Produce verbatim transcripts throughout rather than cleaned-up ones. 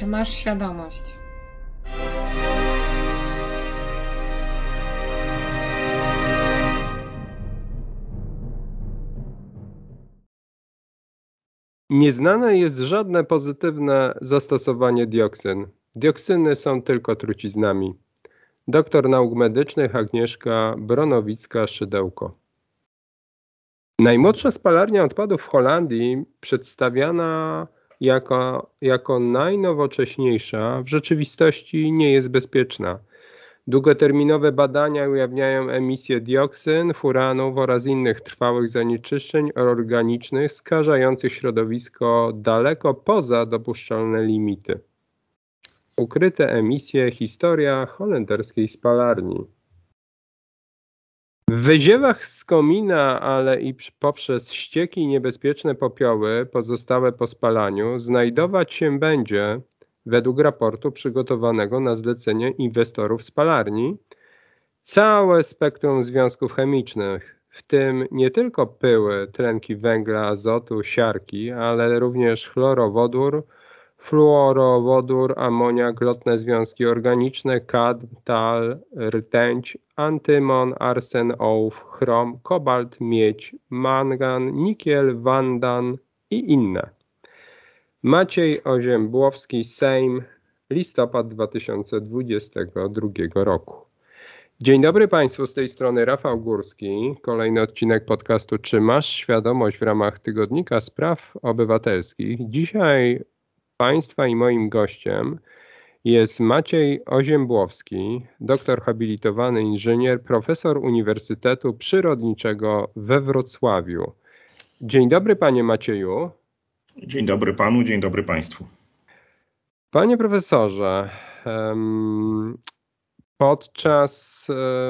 Czy masz świadomość? Nieznane jest żadne pozytywne zastosowanie dioksyn. Dioksyny są tylko truciznami. Doktor nauk medycznych Agnieszka Bronowicka-Szydełko. Najmłodsza spalarnia odpadów w Holandii, przedstawiana jako, jako najnowocześniejsza, w rzeczywistości nie jest bezpieczna. Długoterminowe badania ujawniają emisję dioksyn, furanów oraz innych trwałych zanieczyszczeń organicznych skażających środowisko daleko poza dopuszczalne limity. Ukryte emisje. Historia holenderskiej spalarni. W wyziewach z komina, ale i poprzez ścieki i niebezpieczne popioły pozostałe po spalaniu znajdować się będzie, według raportu przygotowanego na zlecenie inwestorów spalarni, całe spektrum związków chemicznych, w tym nie tylko pyły, tlenki węgla, azotu, siarki, ale również chlorowodór, fluorowodór, amoniak, lotne związki organiczne, kadm, tal, rtęć, antymon, arsen, ołów, chrom, kobalt, miedź, mangan, nikiel, wandan i inne. Maciej Oziębłowski, Sejm, listopad dwa tysiące dwudziestego drugiego roku. Dzień dobry Państwu, z tej strony Rafał Górski. Kolejny odcinek podcastu Czy masz świadomość w ramach Tygodnika Spraw Obywatelskich. Dzisiaj Państwa i moim gościem jest Maciej Oziębłowski, doktor habilitowany inżynier, profesor Uniwersytetu Przyrodniczego we Wrocławiu. Dzień dobry Panie Macieju. Dzień dobry Panu, dzień dobry Państwu. Panie profesorze, podczas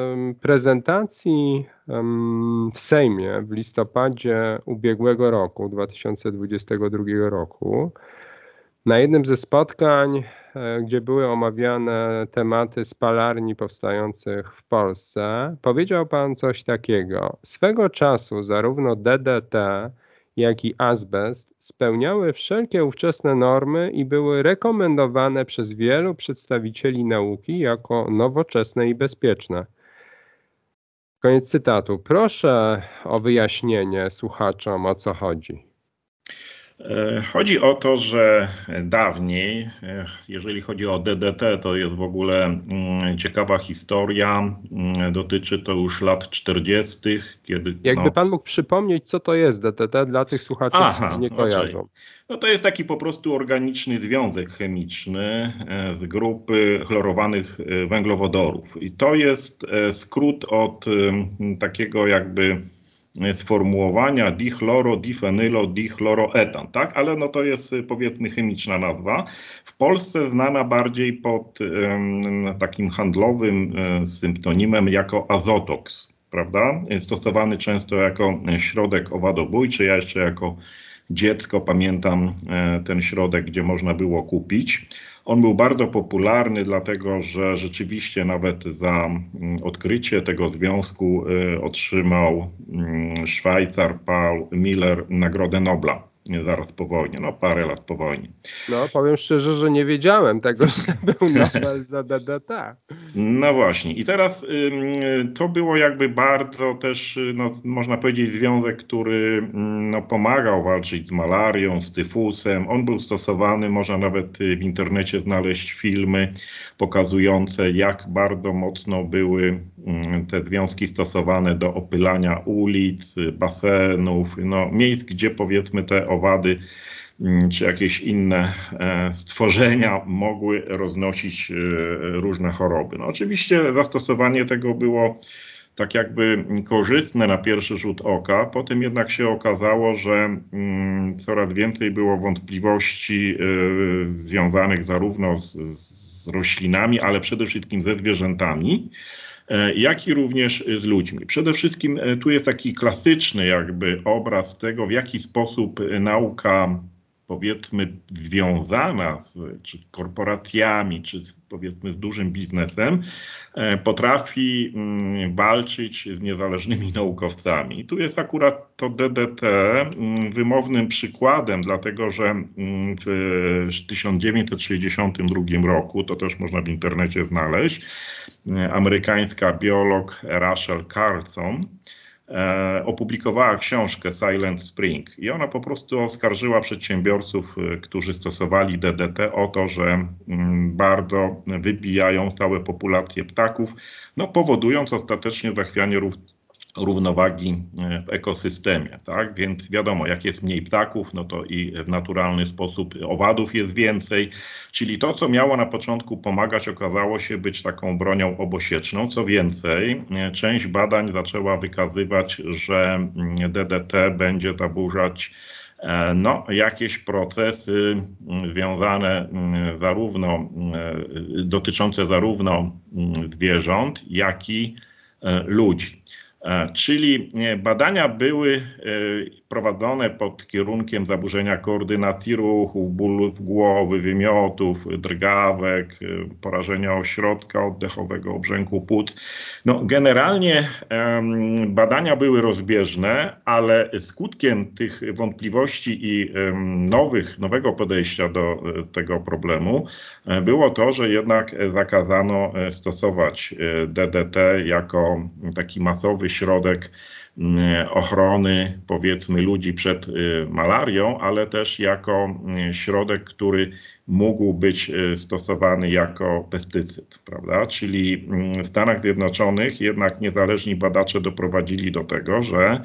prezentacji w Sejmie w listopadzie ubiegłego roku, dwa tysiące dwudziestego drugiego roku, na jednym ze spotkań, gdzie były omawiane tematy spalarni powstających w Polsce, powiedział Pan coś takiego. Swego czasu zarówno D D T, jak i azbest spełniały wszelkie ówczesne normy i były rekomendowane przez wielu przedstawicieli nauki jako nowoczesne i bezpieczne. Koniec cytatu. Proszę o wyjaśnienie słuchaczom, o co chodzi. Chodzi o to, że dawniej, jeżeli chodzi o D D T, to jest w ogóle ciekawa historia. Dotyczy to już lat czterdziestych. Kiedy, Jakby no, Pan mógł przypomnieć, co to jest D D T dla tych słuchaczy, którzy nie kojarzą. Okay. No to jest taki po prostu organiczny związek chemiczny z grupy chlorowanych węglowodorów. I to jest skrót od takiego jakby sformułowania dichloro, difenylo, dichloroetan, tak? Ale no to jest powiedzmy chemiczna nazwa. W Polsce znana bardziej pod um, takim handlowym um, symptonimem jako azotoks, prawda? Stosowany często jako środek owadobójczy. Ja jeszcze jako dziecko pamiętam e, ten środek, gdzie można było kupić. On był bardzo popularny, dlatego że rzeczywiście nawet za odkrycie tego związku otrzymał Szwajcar Paul Miller Nagrodę Nobla zaraz po wojnie, no parę lat po wojnie. No powiem szczerze, że nie wiedziałem tego, że był Nobel za D D T. No właśnie i teraz to było jakby bardzo też, no, można powiedzieć, związek, który no, pomagał walczyć z malarią, z tyfusem. On był stosowany, można nawet w internecie znaleźć filmy pokazujące, jak bardzo mocno były te związki stosowane do opylania ulic, basenów, no, miejsc, gdzie powiedzmy te owady czy jakieś inne stworzenia mogły roznosić różne choroby. No oczywiście zastosowanie tego było tak jakby korzystne na pierwszy rzut oka, potem jednak się okazało, że coraz więcej było wątpliwości związanych zarówno z, z roślinami, ale przede wszystkim ze zwierzętami, jak i również z ludźmi. Przede wszystkim tu jest taki klasyczny jakby obraz tego, w jaki sposób nauka powiedzmy związana z czy korporacjami, czy z, powiedzmy z dużym biznesem, potrafi walczyć z niezależnymi naukowcami. I tu jest akurat to D D T wymownym przykładem, dlatego że w tysiąc dziewięćset sześćdziesiątym drugim roku, to też można w internecie znaleźć, amerykańska biolog Rachel Carson opublikowała książkę Silent Spring i ona po prostu oskarżyła przedsiębiorców, którzy stosowali D D T, o to, że bardzo wybijają całe populacje ptaków, no, powodując ostatecznie zachwianie rów równowagi w ekosystemie, tak? Więc wiadomo, jak jest mniej ptaków, no to i w naturalny sposób owadów jest więcej, czyli to, co miało na początku pomagać, okazało się być taką bronią obosieczną. Co więcej, część badań zaczęła wykazywać, że D D T będzie zaburzać no, jakieś procesy związane zarówno, dotyczące zarówno zwierząt, jak i ludzi. Czyli badania były prowadzone pod kierunkiem zaburzenia koordynacji ruchów, bólów głowy, wymiotów, drgawek, porażenia ośrodka oddechowego, obrzęku płuc. No, generalnie badania były rozbieżne, ale skutkiem tych wątpliwości i nowych, nowego podejścia do tego problemu było to, że jednak zakazano stosować D D T jako taki masowy środek ochrony, powiedzmy, ludzi przed malarią, ale też jako środek, który mógł być stosowany jako pestycyd, prawda? Czyli w Stanach Zjednoczonych jednak niezależni badacze doprowadzili do tego, że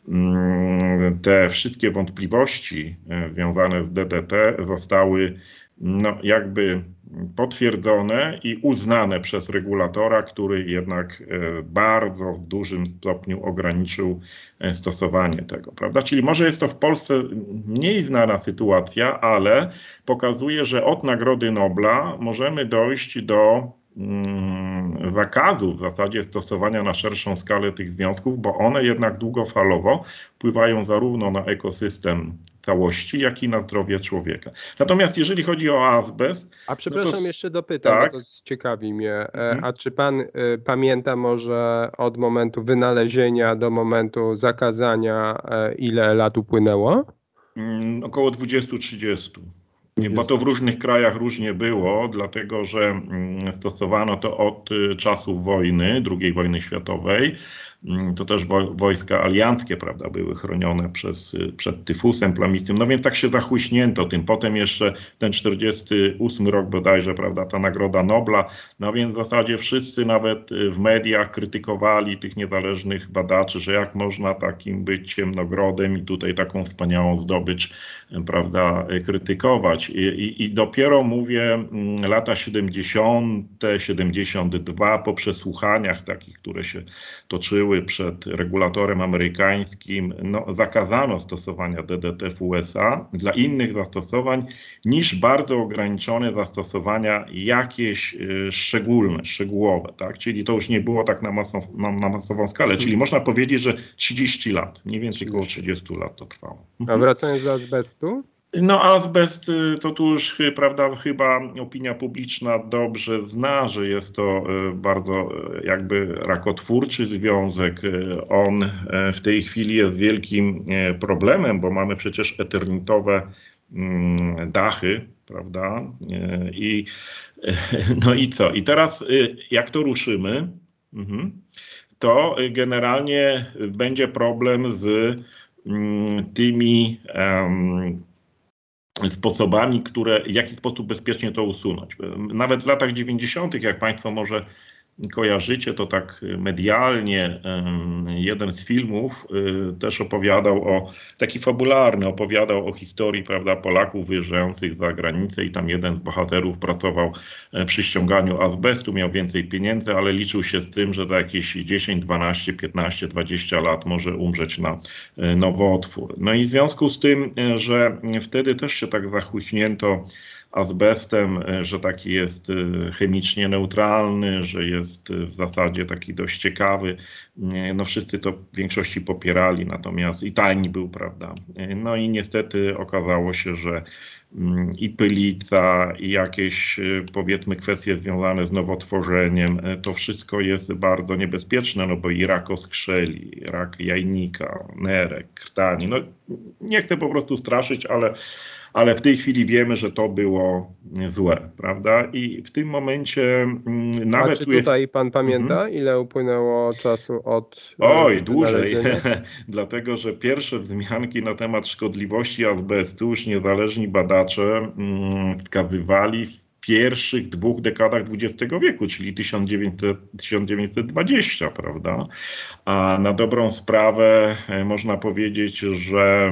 te wszystkie wątpliwości związane z D D T zostały no, jakby potwierdzone i uznane przez regulatora, który jednak bardzo w dużym stopniu ograniczył stosowanie tego, prawda? Czyli może jest to w Polsce mniej znana sytuacja, ale pokazuje, że od Nagrody Nobla możemy dojść do mm, zakazu w zasadzie stosowania na szerszą skalę tych związków, bo one jednak długofalowo wpływają zarówno na ekosystem całości, jak i na zdrowie człowieka. Natomiast jeżeli chodzi o azbest... A przepraszam, no to, jeszcze dopytam, tak? bo to ciekawi mnie. Mhm. A czy pan y, pamięta może od momentu wynalezienia do momentu zakazania, y, ile lat upłynęło? Mm, około dwadzieścia trzydzieści. Bo to w różnych krajach różnie było, dlatego że stosowano to od czasów wojny, drugiej wojny światowej. To też wojska alianckie, prawda, były chronione przez, przed tyfusem plamistym. No więc tak się zachłyśnięto tym. Potem jeszcze ten czterdziesty ósmy rok bodajże, prawda, ta Nagroda Nobla. No więc w zasadzie wszyscy nawet w mediach krytykowali tych niezależnych badaczy, że jak można takim być ciemnogrodem i tutaj taką wspaniałą zdobycz, prawda, krytykować. I, i, i dopiero mówię lata siedemdziesiąte, siedemdziesiąt dwa po przesłuchaniach takich, które się toczyły przed regulatorem amerykańskim, no, zakazano stosowania D D T w U S A dla innych zastosowań niż bardzo ograniczone zastosowania jakieś y, szczególne, szczegółowe, tak? Czyli to już nie było tak na, masow, na, na masową skalę, czyli można powiedzieć, że trzydzieści lat, mniej więcej około trzydziestu lat to trwało. A wracając do azbestu? No azbest to tu już, prawda, chyba opinia publiczna dobrze zna, że jest to bardzo jakby rakotwórczy związek. On w tej chwili jest wielkim problemem, bo mamy przecież eternitowe dachy, prawda? I, no i co? I teraz jak to ruszymy, to generalnie będzie problem z tymi sposobami, które, w jaki sposób bezpiecznie to usunąć. Nawet w latach dziewięćdziesiątych, jak Państwo może kojarzycie, to tak medialnie jeden z filmów też opowiadał o, taki fabularny, opowiadał o historii, prawda, Polaków wyjeżdżających za granicę i tam jeden z bohaterów pracował przy ściąganiu azbestu, miał więcej pieniędzy, ale liczył się z tym, że za jakieś dziesięć, dwanaście, piętnaście, dwadzieścia lat może umrzeć na nowotwór. No i w związku z tym, że wtedy też się tak zachłyśnięto azbestem, że taki jest chemicznie neutralny, że jest w zasadzie taki dość ciekawy. No wszyscy to w większości popierali, natomiast i tajni był, prawda. No i niestety okazało się, że i pylica, i jakieś powiedzmy kwestie związane z nowotworzeniem, to wszystko jest bardzo niebezpieczne, no bo i rak oskrzeli, rak jajnika, nerek, krtani. No nie chcę po prostu straszyć, ale ale w tej chwili wiemy, że to było złe, prawda? I w tym momencie nawet... A czy tutaj jest... pan pamięta, mhm. ile upłynęło czasu od... Oj, dłużej, dlatego że pierwsze wzmianki na temat szkodliwości azbestu już niezależni badacze wskazywali w pierwszych dwóch dekadach dwudziestego wieku, czyli tysiąc dziewięćset dwadzieścia, prawda? A na dobrą sprawę można powiedzieć, że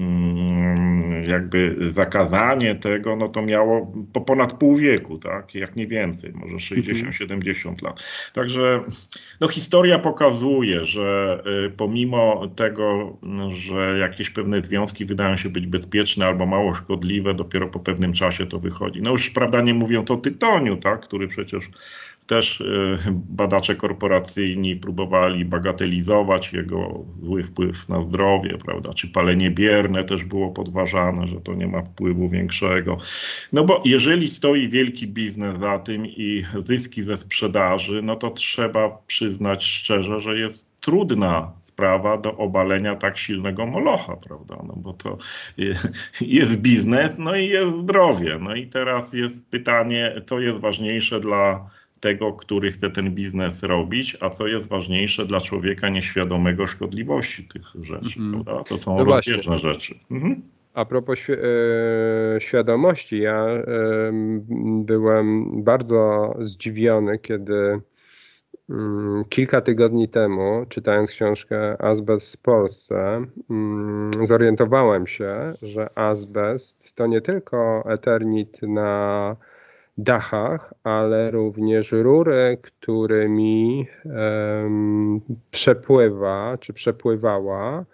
jakby zakazanie tego, no to miało po ponad pół wieku, tak? Jak nie więcej, może sześćdziesiąt siedemdziesiąt lat. Także no, historia pokazuje, że pomimo tego, że jakieś pewne związki wydają się być bezpieczne albo mało szkodliwe, dopiero po pewnym czasie to wychodzi. No już prawda nie mówiąc o tytoniu, tak? Który przecież też badacze korporacyjni próbowali bagatelizować jego zły wpływ na zdrowie, prawda? Czy palenie bierne też było podważane, że to nie ma wpływu większego. No bo jeżeli stoi wielki biznes za tym i zyski ze sprzedaży, no to trzeba przyznać szczerze, że jest trudna sprawa do obalenia tak silnego molocha, prawda? No bo to jest biznes, no i jest zdrowie. No i teraz jest pytanie, co jest ważniejsze dla tego, który chce ten biznes robić, a co jest ważniejsze dla człowieka nieświadomego szkodliwości tych rzeczy, mm. prawda? To są no rozbieżne rzeczy. Mhm. A propos świ e, świadomości, ja e, byłem bardzo zdziwiony, kiedy mm, kilka tygodni temu, czytając książkę Azbest w Polsce, mm, zorientowałem się, że azbest to nie tylko eternit na dachach, ale również rury, którymi um, przepływa, czy przepływała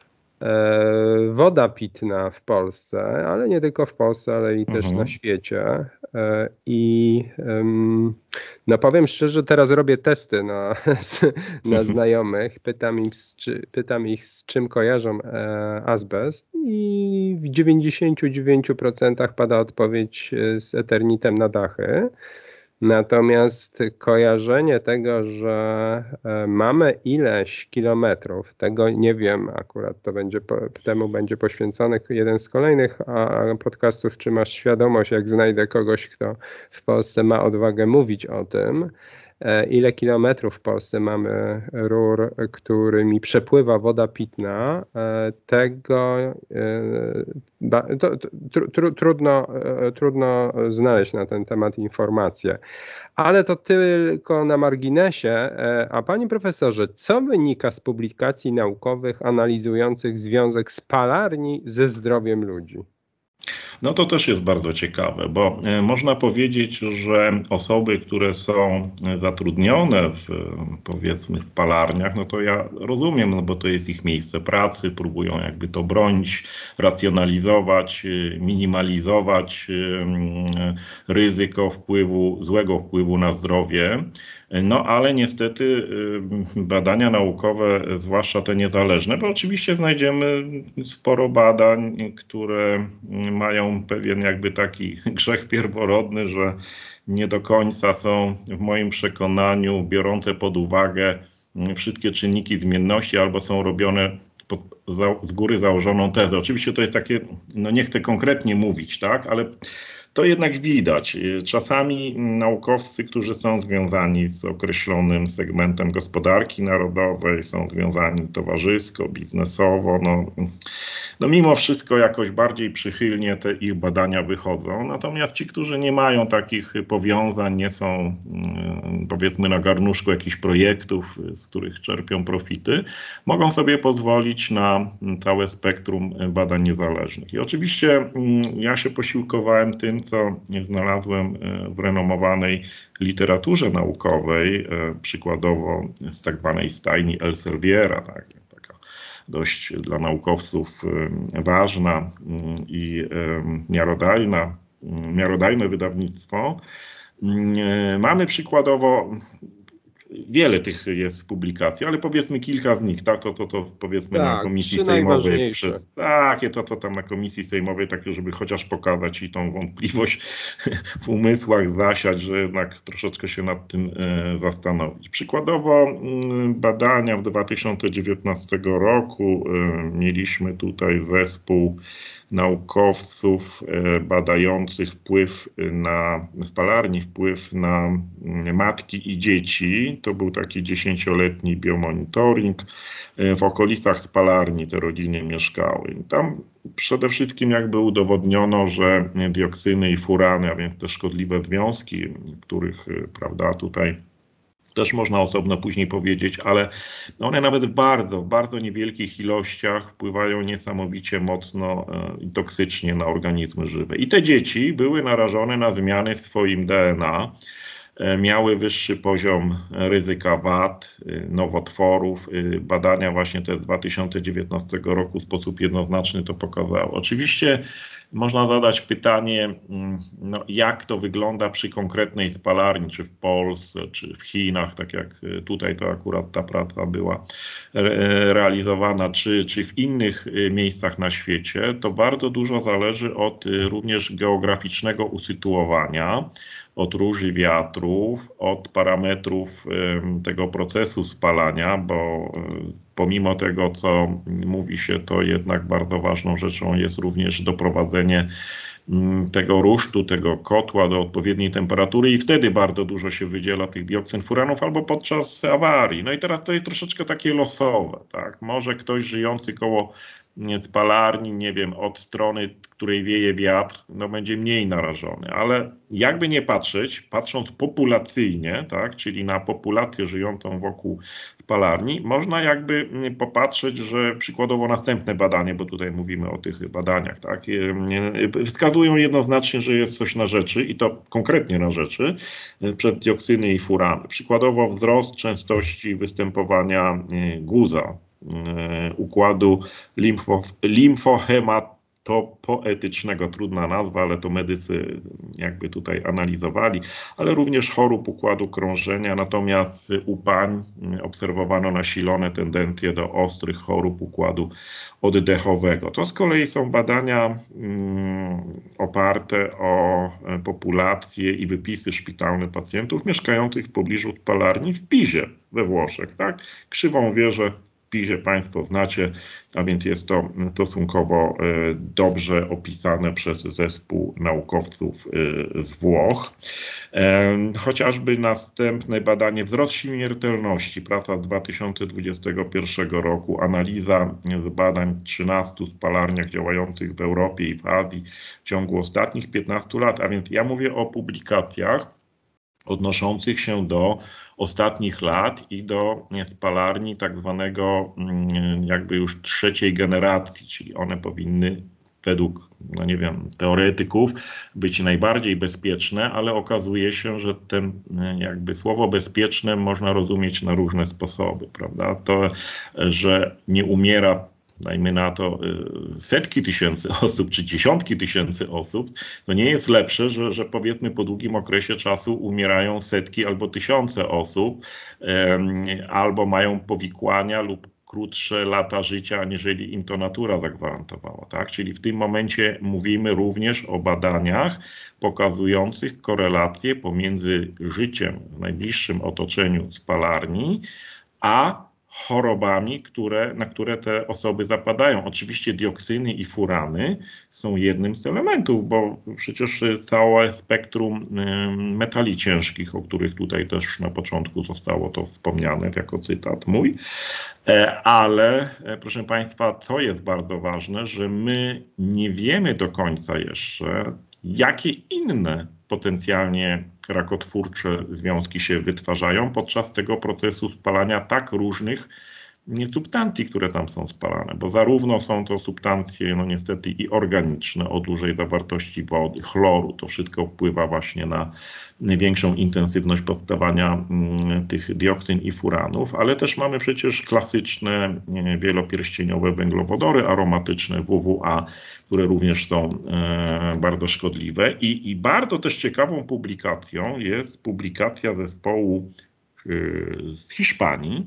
e, woda pitna w Polsce, ale nie tylko w Polsce, ale i też mhm. na świecie. E, I um, no powiem szczerze, teraz robię testy na, na znajomych, pytam ich, czy, pytam ich, z czym kojarzą e, azbest i w dziewięćdziesięciu dziewięciu procentach pada odpowiedź z eternitem na dachy. Natomiast kojarzenie tego, że mamy ileś kilometrów, tego nie wiem, akurat to będzie, temu będzie poświęcony jeden z kolejnych podcastów, czy masz świadomość, jak znajdę kogoś, kto w Polsce ma odwagę mówić o tym, ile kilometrów w Polsce mamy rur, którymi przepływa woda pitna, tego to, to, tr, trudno, trudno znaleźć na ten temat informacje. Ale to tylko na marginesie. A panie profesorze, co wynika z publikacji naukowych analizujących związek spalarni ze zdrowiem ludzi? No to też jest bardzo ciekawe, bo można powiedzieć, że osoby, które są zatrudnione w, powiedzmy, w spalarniach, no to ja rozumiem, no bo to jest ich miejsce pracy, próbują jakby to bronić, racjonalizować, minimalizować ryzyko wpływu, złego wpływu na zdrowie. No ale niestety badania naukowe, zwłaszcza te niezależne, bo oczywiście znajdziemy sporo badań, które mają pewien jakby taki grzech pierworodny, że nie do końca są w moim przekonaniu biorące pod uwagę wszystkie czynniki zmienności albo są robione pod za, z góry założoną tezę. Oczywiście to jest takie, no nie chcę konkretnie mówić, tak, ale to jednak widać. Czasami naukowcy, którzy są związani z określonym segmentem gospodarki narodowej, są związani towarzysko, biznesowo, no, no mimo wszystko jakoś bardziej przychylnie te ich badania wychodzą. Natomiast ci, którzy nie mają takich powiązań, nie są powiedzmy na garnuszku jakichś projektów, z których czerpią profity, mogą sobie pozwolić na całe spektrum badań niezależnych. I oczywiście ja się posiłkowałem tym, co znalazłem w renomowanej literaturze naukowej, przykładowo z tak zwanej stajni Elsevier'a, tak, taka dość dla naukowców ważna i miarodajna miarodajne wydawnictwo. Mamy przykładowo, wiele tych jest publikacji, ale powiedzmy kilka z nich, tak, to, to, to powiedzmy tak, na komisji sejmowej, przez, takie to, to tam na komisji sejmowej, takie, żeby chociaż pokazać i tą wątpliwość w umysłach zasiać, że jednak troszeczkę się nad tym e, zastanowić. Przykładowo m, badania w dwa tysiące dziewiętnastego roku e, mieliśmy tutaj zespół naukowców badających wpływ na spalarni, wpływ na matki i dzieci. To był taki dziesięcioletni biomonitoring. W okolicach spalarni te rodziny mieszkały. Tam przede wszystkim jakby udowodniono, że dioksyny i furany, a więc te szkodliwe związki, których, prawda, tutaj też można osobno później powiedzieć, ale one nawet w bardzo, bardzo niewielkich ilościach wpływają niesamowicie mocno i toksycznie na organizmy żywe. I te dzieci były narażone na zmiany w swoim D N A, miały wyższy poziom ryzyka wad, nowotworów. Badania właśnie te z dwa tysiące dziewiętnastego roku w sposób jednoznaczny to pokazały. Oczywiście można zadać pytanie, no, jak to wygląda przy konkretnej spalarni, czy w Polsce, czy w Chinach, tak jak tutaj to akurat ta praca była realizowana, czy, czy w innych miejscach na świecie. To bardzo dużo zależy od również geograficznego usytuowania, od róży wiatrów, od parametrów tego procesu spalania, bo pomimo tego, co mówi się, to jednak bardzo ważną rzeczą jest również doprowadzenie tego rusztu, tego kotła do odpowiedniej temperatury i wtedy bardzo dużo się wydziela tych dioksyn, furanów albo podczas awarii. No i teraz to jest troszeczkę takie losowe, tak? Może ktoś żyjący koło spalarni, nie wiem, od strony, której wieje wiatr, no będzie mniej narażony, ale jakby nie patrzeć, patrząc populacyjnie, tak, czyli na populację żyjącą wokół spalarni, można jakby popatrzeć, że przykładowo następne badanie, bo tutaj mówimy o tych badaniach, tak, wskazują jednoznacznie, że jest coś na rzeczy i to konkretnie na rzeczy przez dioksyny i furany. Przykładowo wzrost częstości występowania guza, układu limfo, limfohematopoetycznego, trudna nazwa, ale to medycy jakby tutaj analizowali, ale również chorób układu krążenia, natomiast u pań obserwowano nasilone tendencje do ostrych chorób układu oddechowego. To z kolei są badania mm, oparte o populację i wypisy szpitalne pacjentów mieszkających w pobliżu spalarni w Pizie we Włoszech, tak? Krzywą wieżę Pizie Państwo znacie, a więc jest to stosunkowo dobrze opisane przez zespół naukowców z Włoch. Chociażby następne badanie wzrost śmiertelności, praca z dwa tysiące dwudziestego pierwszego roku, analiza z badań w trzynastu spalarniach działających w Europie i w Azji w ciągu ostatnich piętnastu lat, a więc ja mówię o publikacjach odnoszących się do ostatnich lat i do spalarni tak zwanego jakby już trzeciej generacji, czyli one powinny według, no nie wiem, teoretyków być najbardziej bezpieczne, ale okazuje się, że ten jakby słowo bezpieczne można rozumieć na różne sposoby, prawda? To, że nie umiera, dajmy na to, setki tysięcy osób, czy dziesiątki tysięcy osób, to nie jest lepsze, że, że powiedzmy po długim okresie czasu umierają setki albo tysiące osób, albo mają powikłania lub krótsze lata życia, aniżeli im to natura zagwarantowała. Tak? Czyli w tym momencie mówimy również o badaniach pokazujących korelację pomiędzy życiem w najbliższym otoczeniu spalarni, a chorobami, które, na które te osoby zapadają. Oczywiście dioksyny i furany są jednym z elementów, bo przecież całe spektrum metali ciężkich, o których tutaj też na początku zostało to wspomniane jako cytat mój, ale proszę Państwa, co jest bardzo ważne, że my nie wiemy do końca jeszcze, jakie inne potencjalnie rakotwórcze związki się wytwarzają podczas tego procesu spalania tak różnych substancji, które tam są spalane, bo zarówno są to substancje, no niestety i organiczne o dużej zawartości wody, chloru, to wszystko wpływa właśnie na większą intensywność powstawania tych dioksyn i furanów, ale też mamy przecież klasyczne wielopierścieniowe węglowodory aromatyczne W W A, które również są bardzo szkodliwe. I, i bardzo też ciekawą publikacją jest publikacja zespołu z Hiszpanii,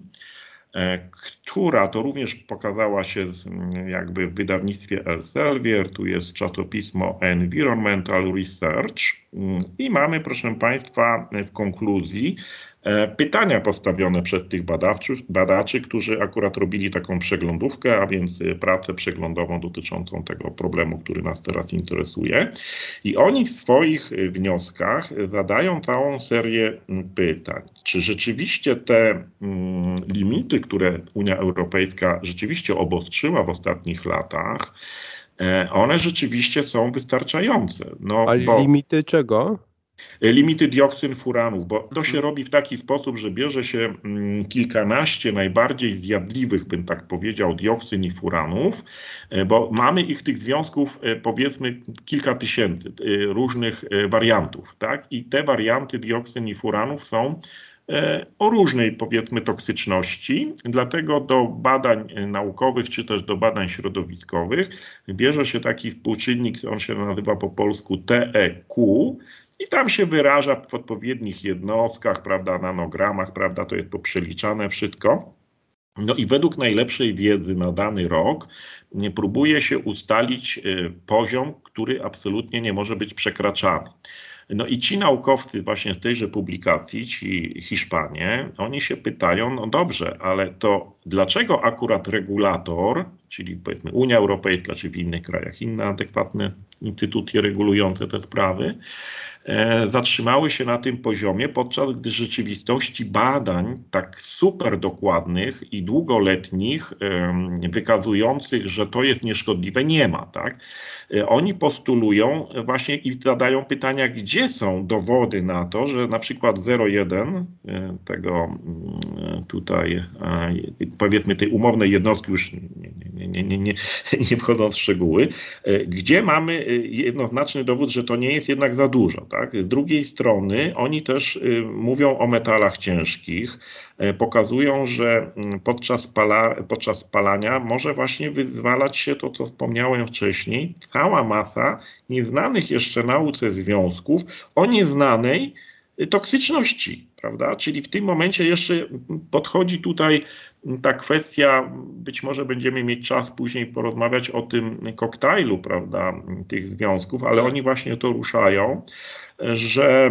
która to również pokazała się z, jakby w wydawnictwie Elsevier, tu jest czasopismo Environmental Research i mamy, proszę Państwa, w konkluzji pytania postawione przez tych badaczy, badaczy, którzy akurat robili taką przeglądówkę, a więc pracę przeglądową dotyczącą tego problemu, który nas teraz interesuje. I oni w swoich wnioskach zadają całą serię pytań. Czy rzeczywiście te mm, limity, które Unia Europejska rzeczywiście obostrzyła w ostatnich latach, one rzeczywiście są wystarczające. No, Ale bo... limity czego? Limity dioksyn, furanów, bo to się robi w taki sposób, że bierze się kilkanaście najbardziej zjadliwych, bym tak powiedział, dioksyn i furanów, bo mamy ich tych związków powiedzmy kilka tysięcy różnych wariantów, tak? I te warianty dioksyn i furanów są o różnej, powiedzmy, toksyczności, dlatego do badań naukowych czy też do badań środowiskowych bierze się taki współczynnik, on się nazywa po polsku T E Q, i tam się wyraża w odpowiednich jednostkach, prawda, nanogramach, prawda, to jest poprzeliczane wszystko. No i według najlepszej wiedzy na dany rok próbuje się ustalić poziom, który absolutnie nie może być przekraczany. No i ci naukowcy właśnie z tejże publikacji, ci Hiszpanie, oni się pytają, no dobrze, ale to dlaczego akurat regulator, czyli powiedzmy Unia Europejska, czy w innych krajach inne adekwatne instytucje regulujące te sprawy, e, zatrzymały się na tym poziomie, podczas gdy w rzeczywistości badań tak super dokładnych i długoletnich, e, wykazujących, że to jest nieszkodliwe, nie ma, tak? E, oni postulują właśnie i zadają pytania, gdzie są dowody na to, że na przykład zero przecinek jeden e, tego e, tutaj e, powiedzmy tej umownej jednostki, już nie, nie, nie, nie, nie, nie wchodząc w szczegóły, e, gdzie mamy jednoznaczny dowód, że to nie jest jednak za dużo. Tak? Z drugiej strony oni też y, mówią o metalach ciężkich, y, pokazują, że y, podczas, spala, podczas spalania może właśnie wyzwalać się to, co wspomniałem wcześniej, cała masa nieznanych jeszcze nauce związków o nieznanej toksyczności, prawda? Czyli w tym momencie jeszcze podchodzi tutaj ta kwestia, być może będziemy mieć czas później porozmawiać o tym koktajlu, prawda, tych związków, ale oni właśnie to ruszają, że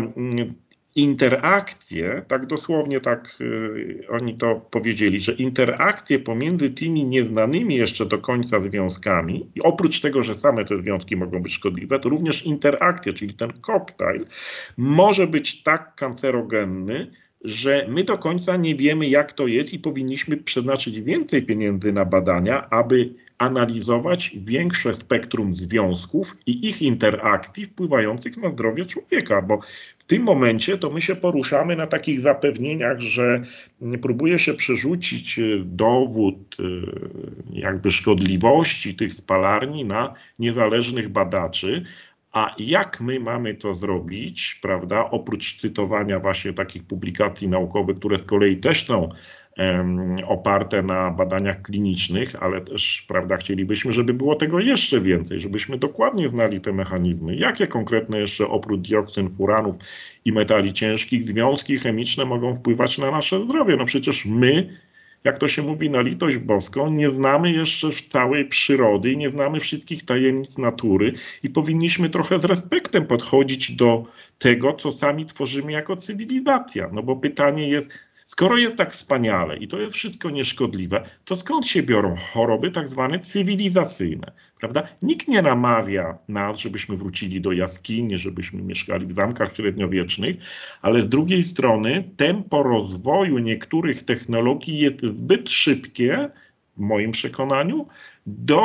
interakcje, tak dosłownie tak y, oni to powiedzieli, że interakcje pomiędzy tymi nieznanymi jeszcze do końca związkami, i oprócz tego, że same te związki mogą być szkodliwe, to również interakcje, czyli ten koktajl może być tak kancerogenny, że my do końca nie wiemy, jak to jest i powinniśmy przeznaczyć więcej pieniędzy na badania, aby analizować większe spektrum związków i ich interakcji wpływających na zdrowie człowieka, bo w tym momencie to my się poruszamy na takich zapewnieniach, że próbuje się przerzucić dowód jakby szkodliwości tych spalarni na niezależnych badaczy. A jak my mamy to zrobić, prawda, oprócz cytowania właśnie takich publikacji naukowych, które z kolei też są um, oparte na badaniach klinicznych, ale też, prawda, chcielibyśmy, żeby było tego jeszcze więcej, żebyśmy dokładnie znali te mechanizmy, jakie konkretne jeszcze oprócz dioksyn, furanów i metali ciężkich związki chemiczne mogą wpływać na nasze zdrowie. No przecież my, jak to się mówi na litość boską, nie znamy jeszcze całej przyrody i nie znamy wszystkich tajemnic natury i powinniśmy trochę z respektem podchodzić do tego, co sami tworzymy jako cywilizacja. No bo pytanie jest, skoro jest tak wspaniale i to jest wszystko nieszkodliwe, to skąd się biorą choroby tak zwane cywilizacyjne, prawda? Nikt nie namawia nas, żebyśmy wrócili do jaskini, żebyśmy mieszkali w zamkach średniowiecznych, ale z drugiej strony tempo rozwoju niektórych technologii jest zbyt szybkie, w moim przekonaniu, do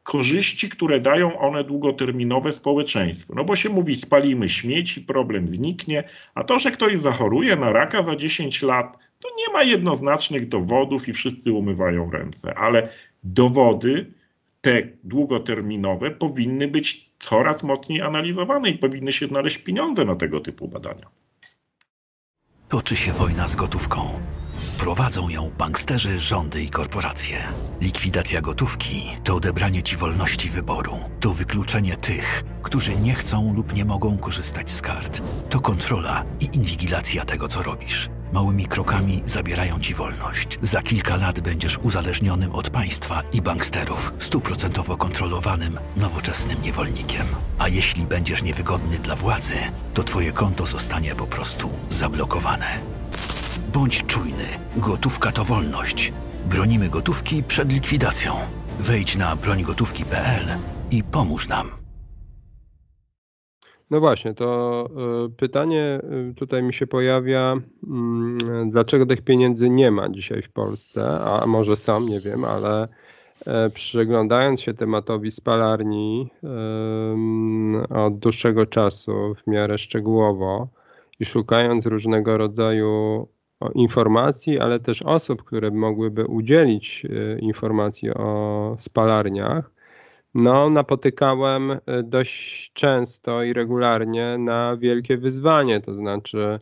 korzyści, które dają one długoterminowe społeczeństwu. No bo się mówi, spalimy śmieci, problem zniknie, a to, że ktoś zachoruje na raka za dziesięć lat, to nie ma jednoznacznych dowodów i wszyscy umywają ręce, ale dowody te długoterminowe powinny być coraz mocniej analizowane i powinny się znaleźć pieniądze na tego typu badania. Toczy się wojna z gotówką. Prowadzą ją banksterzy, rządy i korporacje. Likwidacja gotówki to odebranie ci wolności wyboru. To wykluczenie tych, którzy nie chcą lub nie mogą korzystać z kart. To kontrola i inwigilacja tego, co robisz. Małymi krokami zabierają ci wolność. Za kilka lat będziesz uzależnionym od państwa i banksterów, stuprocentowo kontrolowanym, nowoczesnym niewolnikiem. A jeśli będziesz niewygodny dla władzy, to twoje konto zostanie po prostu zablokowane. Bądź czujny. Gotówka to wolność. Bronimy gotówki przed likwidacją. Wejdź na broń gotówki kropka p l i pomóż nam. No właśnie, to y, pytanie y, tutaj mi się pojawia, y, dlaczego tych pieniędzy nie ma dzisiaj w Polsce, a może są, nie wiem, ale y, przyglądając się tematowi spalarni y, od dłuższego czasu, w miarę szczegółowo i szukając różnego rodzaju informacji, ale też osób, które mogłyby udzielić y, informacji o spalarniach, no, napotykałem dość często i regularnie na wielkie wyzwanie, to znaczy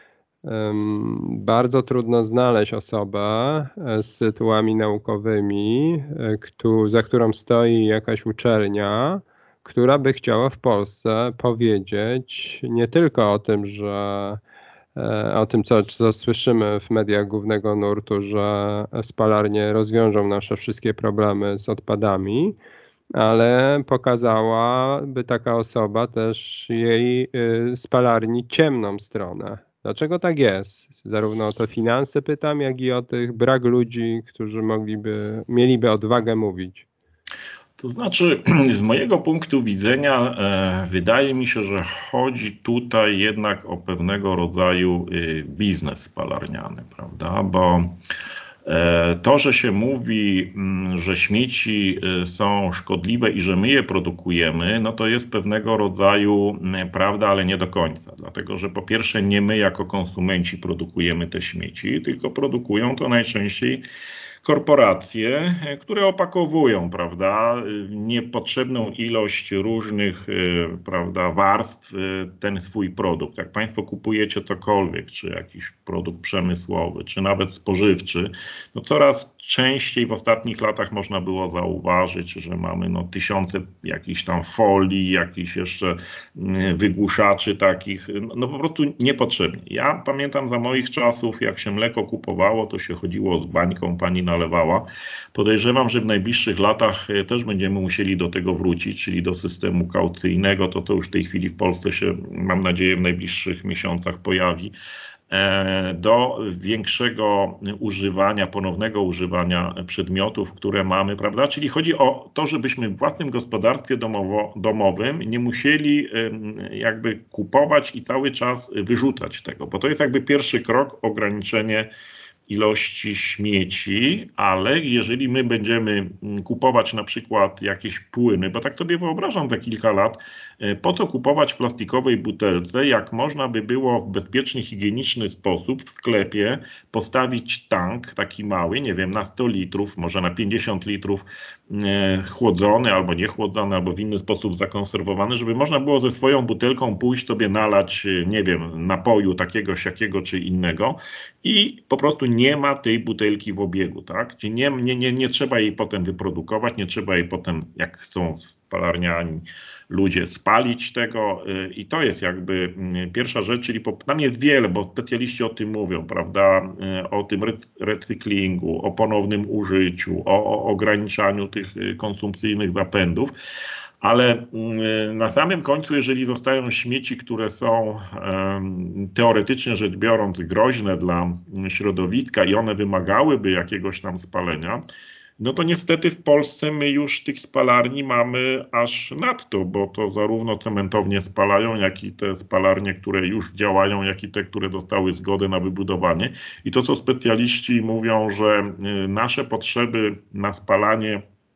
um, bardzo trudno znaleźć osobę z tytułami naukowymi, kto, za którą stoi jakaś uczelnia, która by chciała w Polsce powiedzieć nie tylko o tym, że o tym, co, co słyszymy w mediach głównego nurtu, że spalarnie rozwiążą nasze wszystkie problemy z odpadami, ale pokazałaby taka osoba też jej spalarni ciemną stronę. Dlaczego tak jest? Zarówno o te finanse pytam, jak i o tych brak ludzi, którzy mogliby, mieliby odwagę mówić. To znaczy, z mojego punktu widzenia e, wydaje mi się, że chodzi tutaj jednak o pewnego rodzaju e, biznes spalarniany, prawda? Bo to, że się mówi, że śmieci są szkodliwe i że my je produkujemy, no to jest pewnego rodzaju prawda, ale nie do końca. Dlatego, że po pierwsze nie my jako konsumenci produkujemy te śmieci, tylko produkują to najczęściej korporacje, które opakowują, prawda, niepotrzebną ilość różnych, prawda, warstw ten swój produkt. Jak Państwo kupujecie cokolwiek, czy jakiś produkt przemysłowy, czy nawet spożywczy, no coraz częściej w ostatnich latach można było zauważyć, że mamy no tysiące jakichś tam folii, jakichś jeszcze wygłuszaczy takich, no po prostu niepotrzebnie. Ja pamiętam za moich czasów, jak się mleko kupowało, to się chodziło z bańką, pani nalewała. Podejrzewam, że w najbliższych latach też będziemy musieli do tego wrócić, czyli do systemu kaucyjnego. To to już w tej chwili w Polsce się, mam nadzieję, w najbliższych miesiącach pojawi. Do większego używania, ponownego używania przedmiotów, które mamy, prawda? Czyli chodzi o to, żebyśmy w własnym gospodarstwie domowo, domowym nie musieli jakby kupować i cały czas wyrzucać tego, bo to jest jakby pierwszy krok, ograniczenie ilości śmieci, ale jeżeli my będziemy kupować na przykład jakieś płyny, bo tak sobie wyobrażam za kilka lat, po co kupować w plastikowej butelce, jak można by było w bezpieczny, higieniczny sposób w sklepie postawić tank taki mały, nie wiem, na sto litrów, może na pięćdziesiąt litrów, e, chłodzony albo niechłodzony, albo w inny sposób zakonserwowany, żeby można było ze swoją butelką pójść sobie nalać, nie wiem, napoju takiego, siakiego czy innego i po prostu nie ma tej butelki w obiegu, tak? Czyli nie, nie, nie, nie trzeba jej potem wyprodukować, nie trzeba jej potem, jak chcą spalarniani ludzie, spalić tego i to jest jakby pierwsza rzecz, czyli tam jest wiele, bo specjaliści o tym mówią, prawda, o tym recyklingu, o ponownym użyciu, o, o ograniczaniu tych konsumpcyjnych zapędów. Ale na samym końcu, jeżeli zostają śmieci, które są teoretycznie rzecz biorąc groźne dla środowiska i one wymagałyby jakiegoś tam spalenia, no to niestety w Polsce my już tych spalarni mamy aż nadto, bo to zarówno cementownie spalają, jak i te spalarnie, które już działają, jak i te, które dostały zgodę na wybudowanie. I to, co specjaliści mówią, że nasze potrzeby na spalanie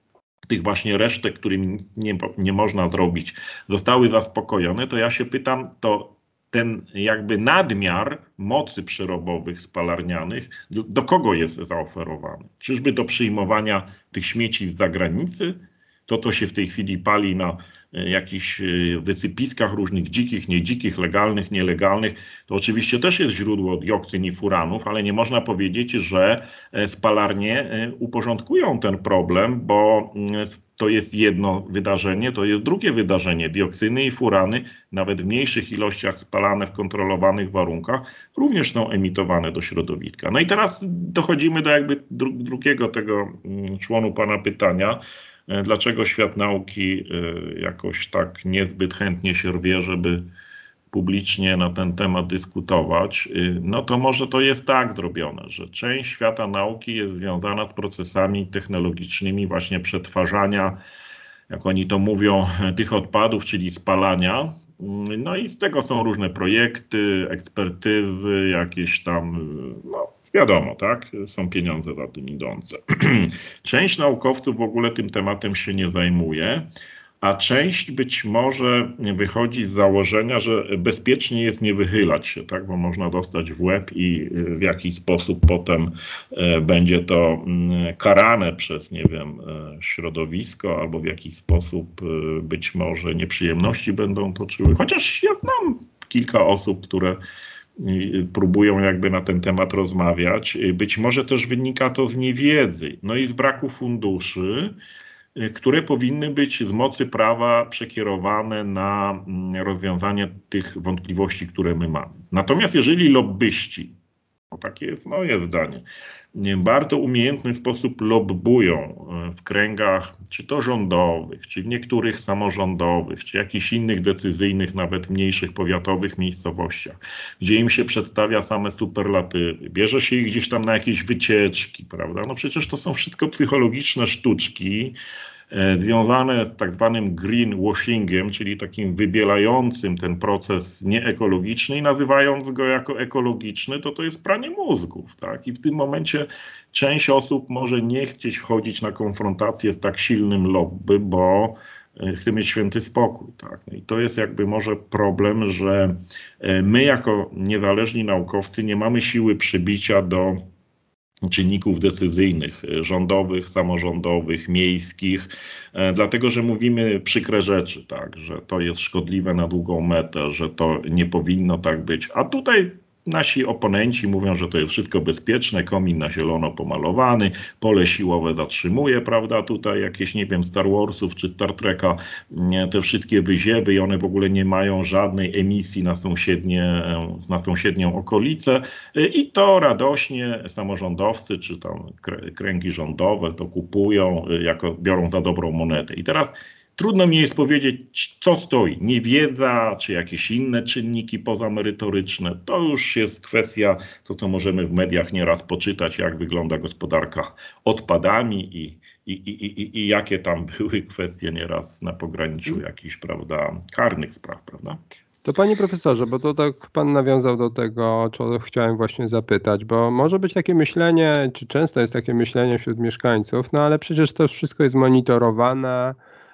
tych właśnie resztek, którymi nie, nie można zrobić, zostały zaspokojone, to ja się pytam, to ten jakby nadmiar mocy przerobowych spalarnianych, do, do kogo jest zaoferowany? Czyżby do przyjmowania tych śmieci z zagranicy? To to się w tej chwili pali na jakichś wysypiskach różnych dzikich, niedzikich, legalnych, nielegalnych. To oczywiście też jest źródło dioksyn i furanów, ale nie można powiedzieć, że spalarnie uporządkują ten problem, bo to jest jedno wydarzenie, to jest drugie wydarzenie. Dioksyny i furany, nawet w mniejszych ilościach spalane w kontrolowanych warunkach, również są emitowane do środowiska. No i teraz dochodzimy do jakby dru drugiego tego członu pana pytania. Dlaczego świat nauki jakoś tak niezbyt chętnie się rwie, żeby publicznie na ten temat dyskutować? No to może to jest tak zrobione, że część świata nauki jest związana z procesami technologicznymi właśnie przetwarzania, jak oni to mówią, tych odpadów, czyli spalania. No i z tego są różne projekty, ekspertyzy, jakieś tam, no wiadomo, tak, są pieniądze za tym idące. Część naukowców w ogóle tym tematem się nie zajmuje, a część być może wychodzi z założenia, że bezpiecznie jest nie wychylać się, tak, bo można dostać w łeb i w jakiś sposób potem będzie to karane przez, nie wiem, środowisko, albo w jakiś sposób być może nieprzyjemności będą toczyły. Chociaż ja znam kilka osób, które próbują jakby na ten temat rozmawiać. Być może też wynika to z niewiedzy, no i z braku funduszy, które powinny być z mocy prawa przekierowane na rozwiązanie tych wątpliwości, które my mamy. Natomiast jeżeli lobbyści, no takie jest moje zdanie, bardzo umiejętny sposób lobbują w kręgach, czy to rządowych, czy w niektórych samorządowych, czy jakichś innych decyzyjnych, nawet mniejszych powiatowych miejscowościach, gdzie im się przedstawia same superlatywy, bierze się ich gdzieś tam na jakieś wycieczki, prawda? No przecież to są wszystko psychologiczne sztuczki, związane z tak zwanym greenwashingiem, czyli takim wybielającym ten proces nieekologiczny i nazywając go jako ekologiczny, to to jest pranie mózgów, tak? I w tym momencie część osób może nie chcieć wchodzić na konfrontację z tak silnym lobby, bo chce mieć święty spokój, tak? No i to jest jakby może problem, że my jako niezależni naukowcy nie mamy siły przybicia do czynników decyzyjnych, rządowych, samorządowych, miejskich, dlatego że mówimy przykre rzeczy, tak, że to jest szkodliwe na długą metę, że to nie powinno tak być, a tutaj nasi oponenci mówią, że to jest wszystko bezpieczne, komin na zielono pomalowany, pole siłowe zatrzymuje, prawda, tutaj jakieś, nie wiem, Star Warsów czy Star Treka, te wszystkie wyziewy i one w ogóle nie mają żadnej emisji na, sąsiednie, na sąsiednią okolicę i to radośnie samorządowcy czy tam kręgi rządowe to kupują, jako biorą za dobrą monetę. I teraz trudno mi jest powiedzieć, co stoi. Niewiedza, czy jakieś inne czynniki pozamerytoryczne. To już jest kwestia, to co możemy w mediach nieraz poczytać, jak wygląda gospodarka odpadami i, i, i, i, i jakie tam były kwestie nieraz na pograniczu jakichś, prawda, karnych spraw, prawda? To panie profesorze, bo to tak pan nawiązał do tego, o co chciałem właśnie zapytać, bo może być takie myślenie, czy często jest takie myślenie wśród mieszkańców, no ale przecież to wszystko jest monitorowane,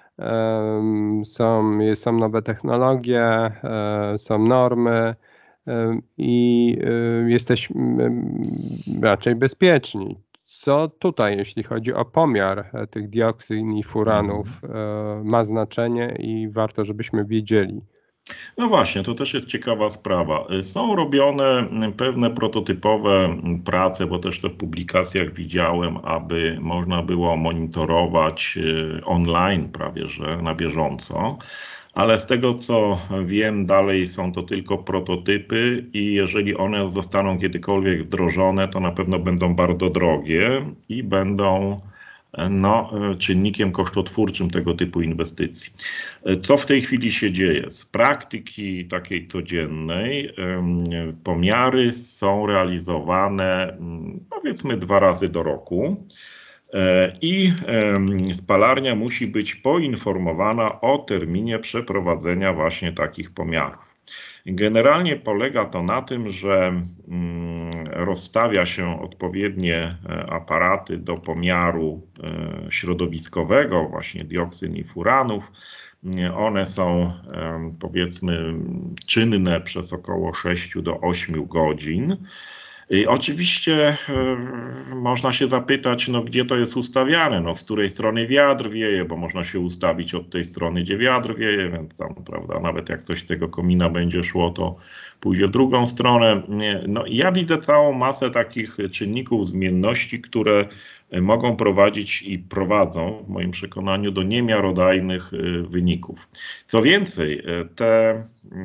Są, są nowe technologie, są normy i jesteśmy raczej bezpieczni. Co tutaj, jeśli chodzi o pomiar tych dioksyn i furanów, ma znaczenie i warto, żebyśmy wiedzieli? No właśnie, to też jest ciekawa sprawa. Są robione pewne prototypowe prace, bo też to w publikacjach widziałem, aby można było monitorować online prawie że na bieżąco. Ale z tego co wiem, dalej są to tylko prototypy i jeżeli one zostaną kiedykolwiek wdrożone, to na pewno będą bardzo drogie i będą no, czynnikiem kosztotwórczym tego typu inwestycji. Co w tej chwili się dzieje? Z praktyki takiej codziennej pomiary są realizowane powiedzmy dwa razy do roku i spalarnia musi być poinformowana o terminie przeprowadzenia właśnie takich pomiarów. Generalnie polega to na tym, że rozstawia się odpowiednie aparaty do pomiaru środowiskowego, właśnie dioksyn i furanów. One są, powiedzmy, czynne przez około sześć do ośmiu godzin. I oczywiście y, można się zapytać, no gdzie to jest ustawiane, no z której strony wiatr wieje, bo można się ustawić od tej strony, gdzie wiatr wieje, więc tam, prawda, nawet jak coś z tego komina będzie szło, to pójdzie w drugą stronę. No ja widzę całą masę takich czynników zmienności, które mogą prowadzić i prowadzą w moim przekonaniu do niemiarodajnych wyników. Co więcej, te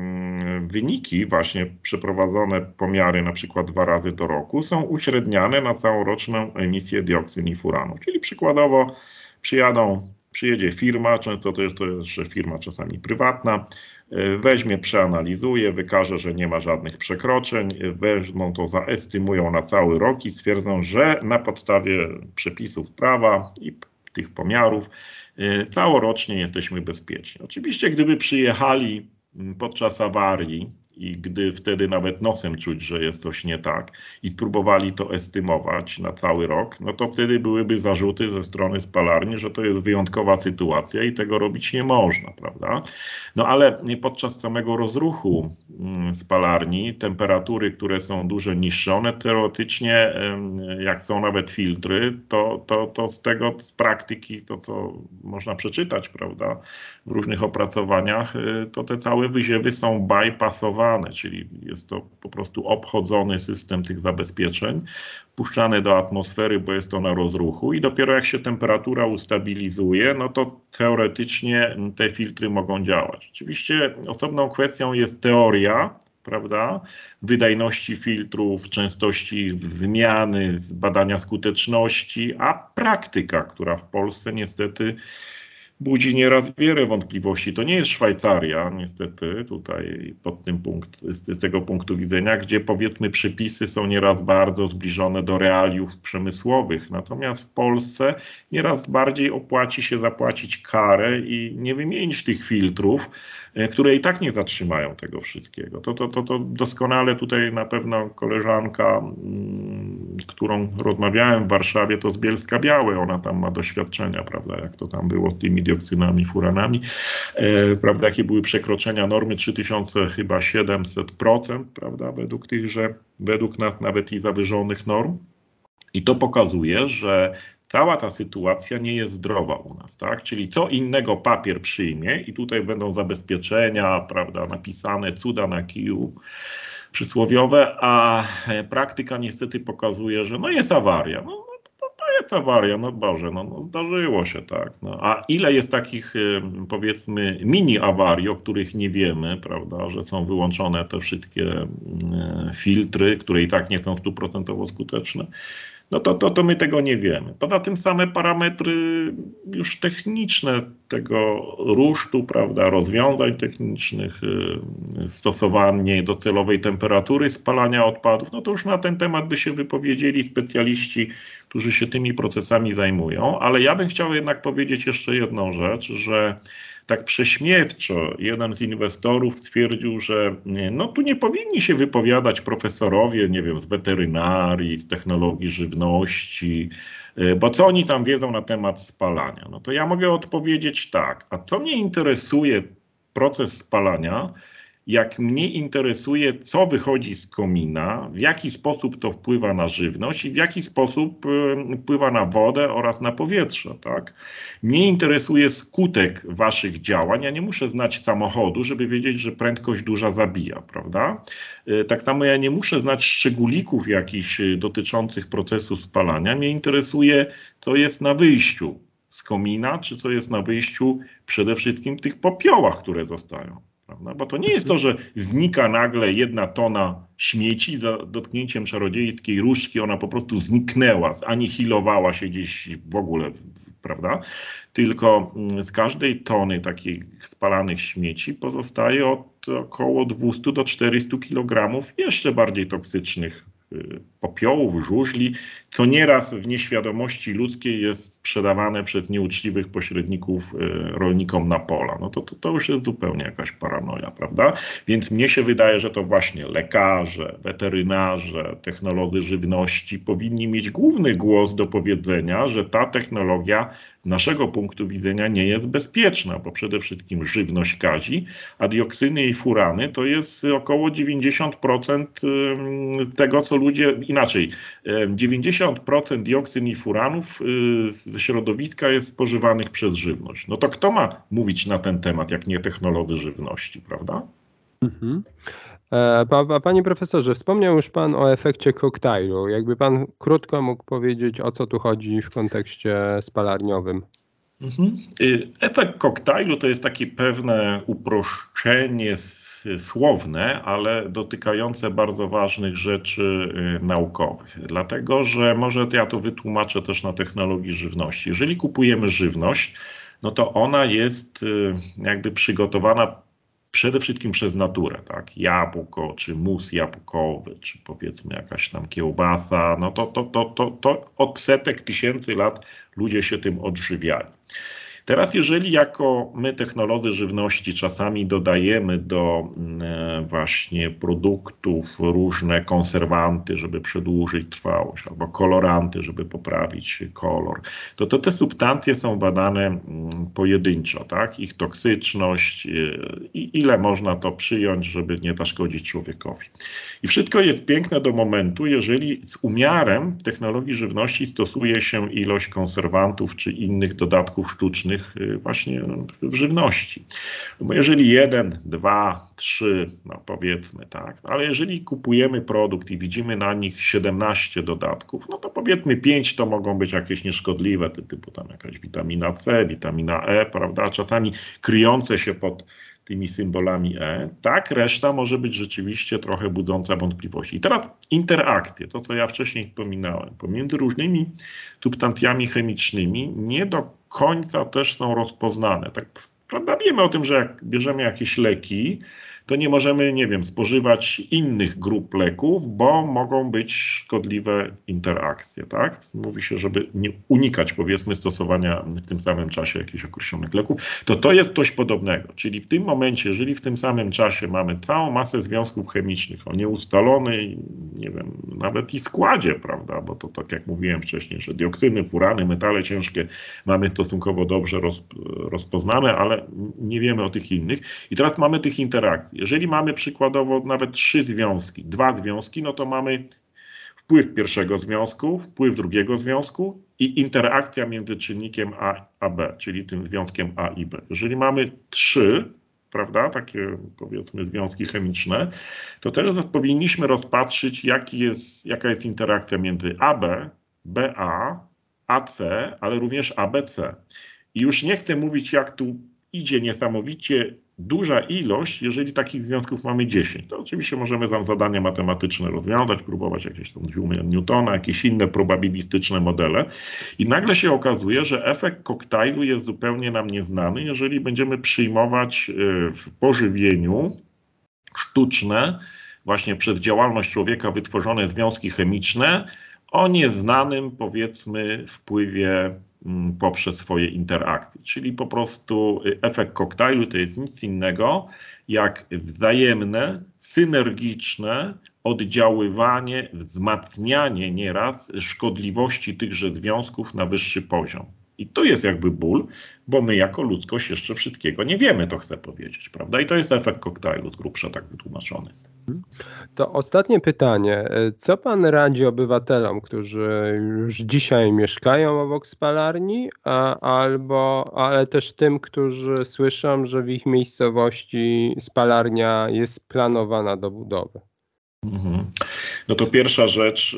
wyniki, właśnie przeprowadzone pomiary na przykład dwa razy do roku, są uśredniane na całoroczną emisję dioksyn i furanów. Czyli przykładowo przyjadą, przyjedzie firma, często to jest, to jest że firma czasami prywatna, weźmie, przeanalizuje, wykaże, że nie ma żadnych przekroczeń, wezmą to, zaestymują na cały rok i stwierdzą, że na podstawie przepisów prawa i tych pomiarów całorocznie jesteśmy bezpieczni. Oczywiście, gdyby przyjechali podczas awarii i gdy wtedy nawet nosem czuć, że jest coś nie tak i próbowali to estymować na cały rok, no to wtedy byłyby zarzuty ze strony spalarni, że to jest wyjątkowa sytuacja i tego robić nie można, prawda? No ale podczas samego rozruchu spalarni temperatury, które są dużo niższe, one teoretycznie, jak są nawet filtry, to, to, to z tego, z praktyki, to co można przeczytać, prawda, w różnych opracowaniach, to te całe wyziewy są bypassowane, czyli jest to po prostu obchodzony system tych zabezpieczeń, puszczane do atmosfery, bo jest to na rozruchu i dopiero jak się temperatura ustabilizuje, no to teoretycznie te filtry mogą działać. Oczywiście osobną kwestią jest teoria, prawda, wydajności filtrów, częstości wymiany, badania skuteczności, a praktyka, która w Polsce niestety budzi nieraz wiele wątpliwości. To nie jest Szwajcaria, niestety, tutaj pod tym punkt, z tego punktu widzenia, gdzie powiedzmy przepisy są nieraz bardzo zbliżone do realiów przemysłowych. Natomiast w Polsce nieraz bardziej opłaci się zapłacić karę i nie wymienić tych filtrów, które i tak nie zatrzymają tego wszystkiego. To, to, to, to doskonale tutaj na pewno koleżanka, z którą rozmawiałem w Warszawie, to z Bielska-Białej, ona tam ma doświadczenia, prawda, jak to tam było z tymi dioksynami, furanami, e, prawda, jakie były przekroczenia normy trzy tysiące chyba siedemset procent, prawda, według tychże, według nas nawet i zawyżonych norm. I to pokazuje, że cała ta sytuacja nie jest zdrowa u nas, tak? Czyli co innego papier przyjmie i tutaj będą zabezpieczenia, prawda, napisane cuda na kiju przysłowiowe, a praktyka niestety pokazuje, że no jest awaria. No, to jest awaria, no Boże, no, no zdarzyło się, tak. No, a ile jest takich, powiedzmy, mini awarii, o których nie wiemy, prawda, że są wyłączone te wszystkie filtry, które i tak nie są stuprocentowo skuteczne. No to, to, to my tego nie wiemy. Poza tym same parametry już techniczne tego rusztu, prawda, rozwiązań technicznych, stosowanie docelowej temperatury spalania odpadów, no to już na ten temat by się wypowiedzieli specjaliści, którzy się tymi procesami zajmują, ale ja bym chciał jednak powiedzieć jeszcze jedną rzecz, że tak prześmiewczo jeden z inwestorów stwierdził, że no tu nie powinni się wypowiadać profesorowie, nie wiem, z weterynarii, z technologii żywności, bo co oni tam wiedzą na temat spalania? No to ja mogę odpowiedzieć tak, a co mnie interesuje proces spalania, jak mnie interesuje, co wychodzi z komina, w jaki sposób to wpływa na żywność i w jaki sposób wpływa na wodę oraz na powietrze, tak? Mnie interesuje skutek waszych działań. Ja nie muszę znać samochodu, żeby wiedzieć, że prędkość duża zabija, prawda? Tak samo ja nie muszę znać szczególików jakichś dotyczących procesu spalania. Mnie interesuje, co jest na wyjściu z komina, czy co jest na wyjściu przede wszystkim w tych popiołach, które zostają. Prawda? Bo to nie jest to, że znika nagle jedna tona śmieci za dotknięciem czarodziejskiej różdżki, ona po prostu zniknęła, zanihilowała się gdzieś w ogóle, prawda? Tylko z każdej tony takich spalanych śmieci pozostaje od około dwieście do czterystu kilogramów jeszcze bardziej toksycznych popiołów, żużli, co nieraz w nieświadomości ludzkiej jest sprzedawane przez nieuczciwych pośredników rolnikom na pola. No to, to, to już jest zupełnie jakaś paranoja, prawda? Więc mnie się wydaje, że to właśnie lekarze, weterynarze, technolodzy żywności powinni mieć główny głos do powiedzenia, że ta technologia z naszego punktu widzenia nie jest bezpieczna, bo przede wszystkim żywność kazi, a dioksyny i furany to jest około dziewięćdziesiąt procent tego, co ludzie, inaczej, dziewięćdziesiąt procent dioksyn i furanów ze środowiska jest spożywanych przez żywność. No to kto ma mówić na ten temat, jak nie technolodzy żywności, prawda? Mhm. Panie profesorze, wspomniał już pan o efekcie koktajlu. Jakby pan krótko mógł powiedzieć, o co tu chodzi w kontekście spalarniowym? Mhm. Efekt koktajlu to jest takie pewne uproszczenie słowne, ale dotykające bardzo ważnych rzeczy naukowych. Dlatego, że może ja to wytłumaczę też na technologii żywności. Jeżeli kupujemy żywność, no to ona jest jakby przygotowana przede wszystkim przez naturę, tak? Jabłko, czy mus jabłkowy, czy powiedzmy jakaś tam kiełbasa, no to, to, to, to, to od setek tysięcy lat ludzie się tym odżywiali. Teraz jeżeli jako my technolodzy żywności czasami dodajemy do e, właśnie produktów różne konserwanty, żeby przedłużyć trwałość, albo koloranty, żeby poprawić kolor, to, to te substancje są badane m, pojedynczo, tak? Ich toksyczność i e, ile można to przyjąć, żeby nie zaszkodzić człowiekowi. I wszystko jest piękne do momentu, jeżeli z umiarem technologii żywności stosuje się ilość konserwantów czy innych dodatków sztucznych właśnie w żywności. Bo jeżeli jeden, dwa, trzy, no powiedzmy tak, ale jeżeli kupujemy produkt i widzimy na nich siedemnaście dodatków, no to powiedzmy pięć to mogą być jakieś nieszkodliwe, typu tam jakaś witamina C, witamina E, prawda, czasami kryjące się pod tymi symbolami E, tak, reszta może być rzeczywiście trochę budząca wątpliwości. I teraz interakcje, to co ja wcześniej wspominałem, pomiędzy różnymi substancjami chemicznymi nie do końca też są rozpoznane. Tak, prawda, wiemy o tym, że jak bierzemy jakieś leki, to nie możemy, nie wiem, spożywać innych grup leków, bo mogą być szkodliwe interakcje, tak? Mówi się, żeby nie unikać, powiedzmy, stosowania w tym samym czasie jakichś określonych leków, to to jest coś podobnego. Czyli w tym momencie, jeżeli w tym samym czasie mamy całą masę związków chemicznych o nieustalonej, nie wiem, nawet i składzie, prawda? Bo to tak jak mówiłem wcześniej, że dioksyny, furany, metale ciężkie mamy stosunkowo dobrze roz, rozpoznane, ale nie wiemy o tych innych. I teraz mamy tych interakcji. Jeżeli mamy przykładowo nawet trzy związki, dwa związki, no to mamy wpływ pierwszego związku, wpływ drugiego związku i interakcja między czynnikiem A a B, czyli tym związkiem A i B. Jeżeli mamy trzy, prawda, takie powiedzmy związki chemiczne, to też powinniśmy rozpatrzyć, jaki jest, jaka jest interakcja między A B, B A, A C, ale również A B C. I już nie chcę mówić, jak tu idzie niesamowicie duża ilość, jeżeli takich związków mamy dziesięć. To oczywiście możemy tam zadania matematyczne rozwiązać, próbować jakieś tam dwóch Newtona, jakieś inne probabilistyczne modele i nagle się okazuje, że efekt koktajlu jest zupełnie nam nieznany, jeżeli będziemy przyjmować w pożywieniu sztuczne, właśnie przez działalność człowieka wytworzone związki chemiczne o nieznanym, powiedzmy, wpływie poprzez swoje interakcje. Czyli po prostu efekt koktajlu to jest nic innego jak wzajemne, synergiczne oddziaływanie, wzmacnianie nieraz szkodliwości tychże związków na wyższy poziom. I to jest jakby ból, bo my jako ludzkość jeszcze wszystkiego nie wiemy, to chcę powiedzieć, prawda? I to jest efekt koktajlu, z grubsza tak wytłumaczony. To ostatnie pytanie. Co pan radzi obywatelom, którzy już dzisiaj mieszkają obok spalarni, a, albo, ale też tym, którzy słyszą, że w ich miejscowości spalarnia jest planowana do budowy? Mhm. No to pierwsza rzecz,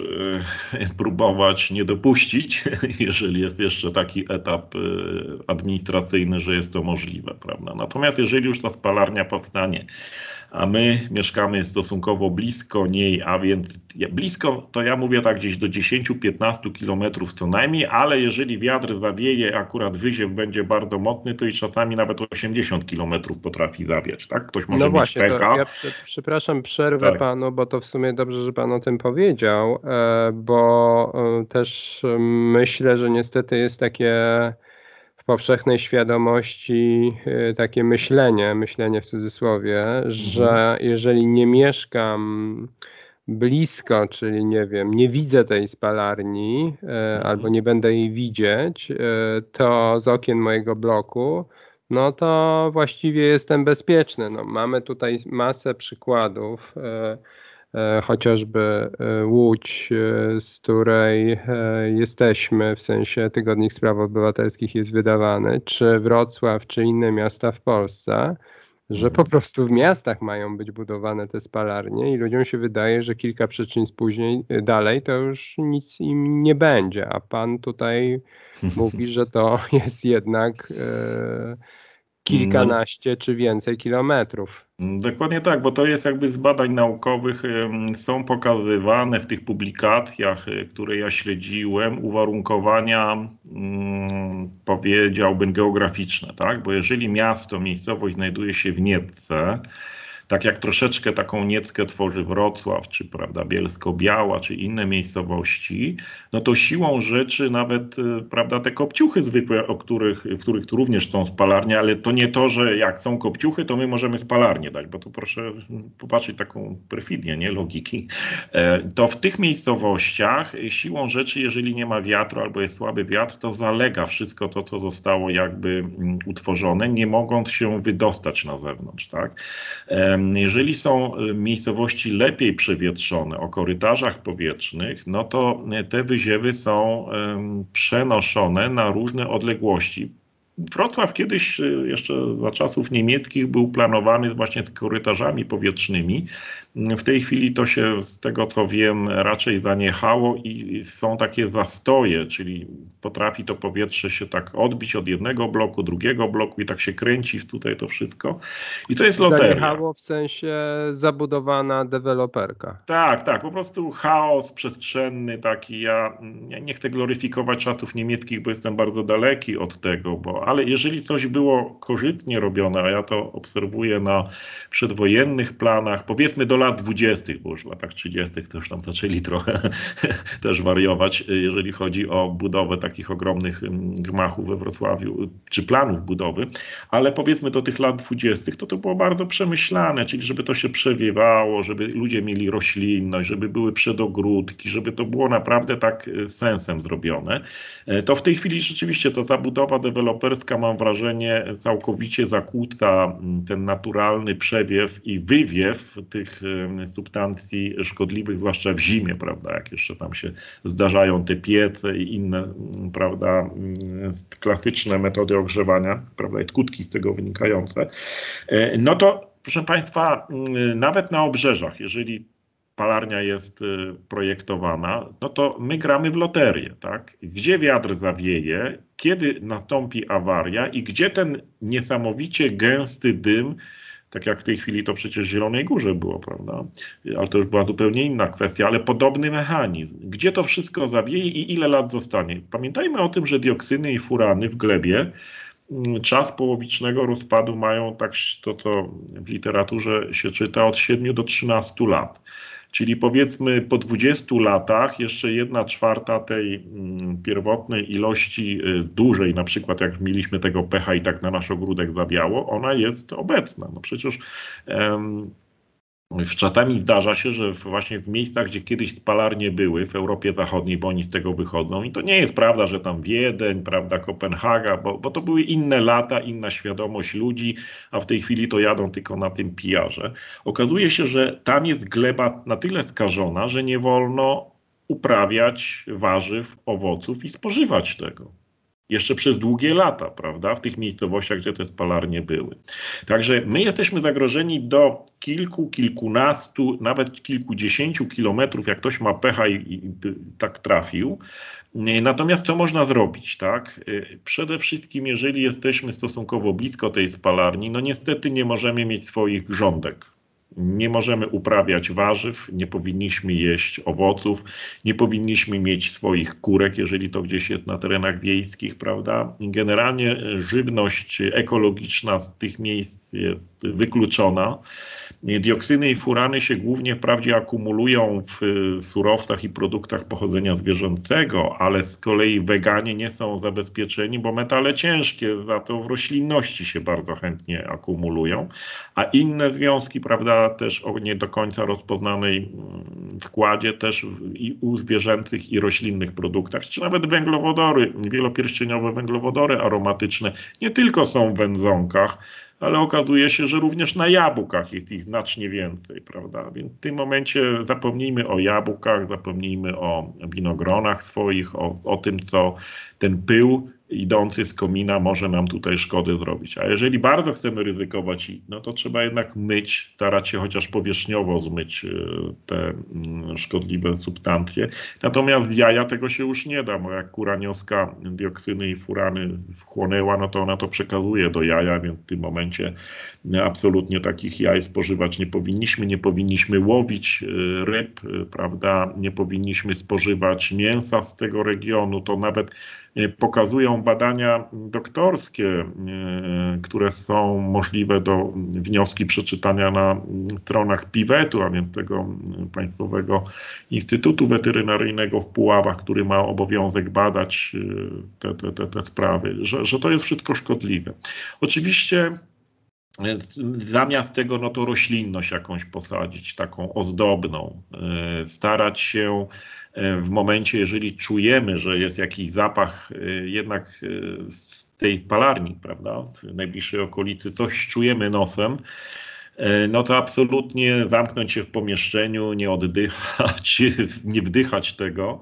próbować nie dopuścić, jeżeli jest jeszcze taki etap administracyjny, że jest to możliwe, prawda? Natomiast jeżeli już ta spalarnia powstanie, a my mieszkamy stosunkowo blisko niej, a więc blisko to ja mówię tak gdzieś do dziesięć do piętnastu kilometrów co najmniej, ale jeżeli wiatr zawieje, akurat wyziew będzie bardzo mocny, to i czasami nawet osiemdziesiąt kilometrów potrafi zawiać, tak? Ktoś może no mieć właśnie, pecha. To ja przepraszam, przerwę tak. panu, bo to w sumie dobrze, że pan o tym powiedział, bo też myślę, że niestety jest takie w powszechnej świadomości takie myślenie, myślenie w cudzysłowie, mhm. że jeżeli nie mieszkam blisko, czyli nie wiem, nie widzę tej spalarni mhm. albo nie będę jej widzieć, to z okien mojego bloku, no to właściwie jestem bezpieczny. No, mamy tutaj masę przykładów, chociażby Łódź, z której jesteśmy, w sensie Tygodnik Spraw Obywatelskich jest wydawany, czy Wrocław, czy inne miasta w Polsce, że po prostu w miastach mają być budowane te spalarnie i ludziom się wydaje, że kilka przyczyn później dalej to już nic im nie będzie, a pan tutaj mówi, że to jest jednak e, kilkanaście czy więcej kilometrów. Dokładnie tak, bo to jest jakby z badań naukowych, są pokazywane w tych publikacjach, które ja śledziłem, uwarunkowania, powiedziałbym, geograficzne, tak? Bo jeżeli miasto, miejscowość znajduje się w Niecce, tak jak troszeczkę taką Nieckę tworzy Wrocław, czy prawda, Bielsko-Biała, czy inne miejscowości, no to siłą rzeczy nawet prawda, te kopciuchy zwykłe, o których, w których tu również są spalarnie, ale to nie to, że jak są kopciuchy, to my możemy spalarnię dać, bo tu proszę popatrzeć taką perfidię, nie, logiki. To w tych miejscowościach siłą rzeczy, jeżeli nie ma wiatru albo jest słaby wiatr, to zalega wszystko to, co zostało jakby utworzone, nie mogąc się wydostać na zewnątrz, tak? Jeżeli są miejscowości lepiej przewietrzone o korytarzach powietrznych, no to te wyziewy są przenoszone na różne odległości. Wrocław kiedyś, jeszcze za czasów niemieckich, był planowany właśnie korytarzami powietrznymi. W tej chwili to się, z tego co wiem, raczej zaniechało i są takie zastoje, czyli potrafi to powietrze się tak odbić od jednego bloku, drugiego bloku i tak się kręci tutaj to wszystko. I to jest loteria. Zaniechało w sensie zabudowana deweloperka. Tak, tak, po prostu chaos przestrzenny taki. Ja, ja nie chcę gloryfikować czasów niemieckich, bo jestem bardzo daleki od tego, bo ale jeżeli coś było korzystnie robione, a ja to obserwuję na przedwojennych planach, powiedzmy do lat dwudziestych, bo już w latach trzydziestych to już tam zaczęli trochę też wariować, jeżeli chodzi o budowę takich ogromnych gmachów we Wrocławiu, czy planów budowy, ale powiedzmy do tych lat dwudziestych to to było bardzo przemyślane, czyli żeby to się przewiewało, żeby ludzie mieli roślinność, żeby były przedogródki, żeby to było naprawdę tak sensem zrobione. To w tej chwili rzeczywiście ta zabudowa deweloperska, mam wrażenie, całkowicie zakłóca ten naturalny przewiew i wywiew tych substancji szkodliwych, zwłaszcza w zimie, prawda, jak jeszcze tam się zdarzają te piece i inne, prawda, klasyczne metody ogrzewania, prawda, i skutki z tego wynikające. No to, proszę Państwa, nawet na obrzeżach, jeżeli spalarnia jest projektowana, no to my gramy w loterię, tak? Gdzie wiatr zawieje, kiedy nastąpi awaria i gdzie ten niesamowicie gęsty dym, tak jak w tej chwili to przecież w Zielonej Górze było, prawda? Ale to już była zupełnie inna kwestia, ale podobny mechanizm. Gdzie to wszystko zawieje i ile lat zostanie? Pamiętajmy o tym, że dioksyny i furany w glebie czas połowicznego rozpadu mają, tak to co w literaturze się czyta, od siedmiu do trzynastu lat. Czyli powiedzmy po dwudziestu latach jeszcze jedna czwarta tej pierwotnej ilości dużej, na przykład jak mieliśmy tego pecha i tak na nasz ogródek zawiało, ona jest obecna. No przecież um, czasami zdarza się, że właśnie w miejscach, gdzie kiedyś spalarnie były, w Europie Zachodniej, bo oni z tego wychodzą, i to nie jest prawda, że tam Wiedeń, prawda, Kopenhaga, bo, bo to były inne lata, inna świadomość ludzi, a w tej chwili to jadą tylko na tym pijarze. Okazuje się, że tam jest gleba na tyle skażona, że nie wolno uprawiać warzyw, owoców i spożywać tego. Jeszcze przez długie lata, prawda, w tych miejscowościach, gdzie te spalarnie były. Także my jesteśmy zagrożeni do kilku, kilkunastu, nawet kilkudziesięciu kilometrów, jak ktoś ma pecha i, i tak trafił. Natomiast co można zrobić, tak? Przede wszystkim, jeżeli jesteśmy stosunkowo blisko tej spalarni, no niestety nie możemy mieć swoich grządek. Nie możemy uprawiać warzyw, nie powinniśmy jeść owoców, nie powinniśmy mieć swoich kurek, jeżeli to gdzieś jest na terenach wiejskich, prawda? Generalnie żywność ekologiczna z tych miejsc jest wykluczona. Dioksyny i furany się głównie wprawdzie akumulują w surowcach i produktach pochodzenia zwierzęcego, ale z kolei weganie nie są zabezpieczeni, bo metale ciężkie za to w roślinności się bardzo chętnie akumulują, a inne związki, prawda, też o nie do końca rozpoznanej składzie też i u zwierzęcych i roślinnych produktach, czy nawet węglowodory, wielopierścieniowe węglowodory aromatyczne nie tylko są w wędzonkach, ale okazuje się, że również na jabłkach jest ich znacznie więcej, prawda? Więc w tym momencie zapomnijmy o jabłkach, zapomnijmy o winogronach swoich, o, o tym, co ten pył idący z komina może nam tutaj szkody zrobić. A jeżeli bardzo chcemy ryzykować, no to trzeba jednak myć, starać się chociaż powierzchniowo zmyć te szkodliwe substancje. Natomiast z jaja tego się już nie da, bo jak kura nioska dioksyny i furany wchłonęła, no to ona to przekazuje do jaja, więc w tym momencie absolutnie takich jaj spożywać nie powinniśmy. Nie powinniśmy łowić ryb, prawda? Nie powinniśmy spożywać mięsa z tego regionu. To nawet pokazują badania doktorskie, które są możliwe do wnioski przeczytania na stronach piwetu, a więc tego Państwowego Instytutu Weterynaryjnego w Puławach, który ma obowiązek badać te, te, te, te sprawy, że, że to jest wszystko szkodliwe. Oczywiście zamiast tego, no to roślinność jakąś posadzić, taką ozdobną, starać się w momencie, jeżeli czujemy, że jest jakiś zapach jednak z tej spalarni, prawda, w najbliższej okolicy coś czujemy nosem, no to absolutnie zamknąć się w pomieszczeniu, nie oddychać, nie wdychać tego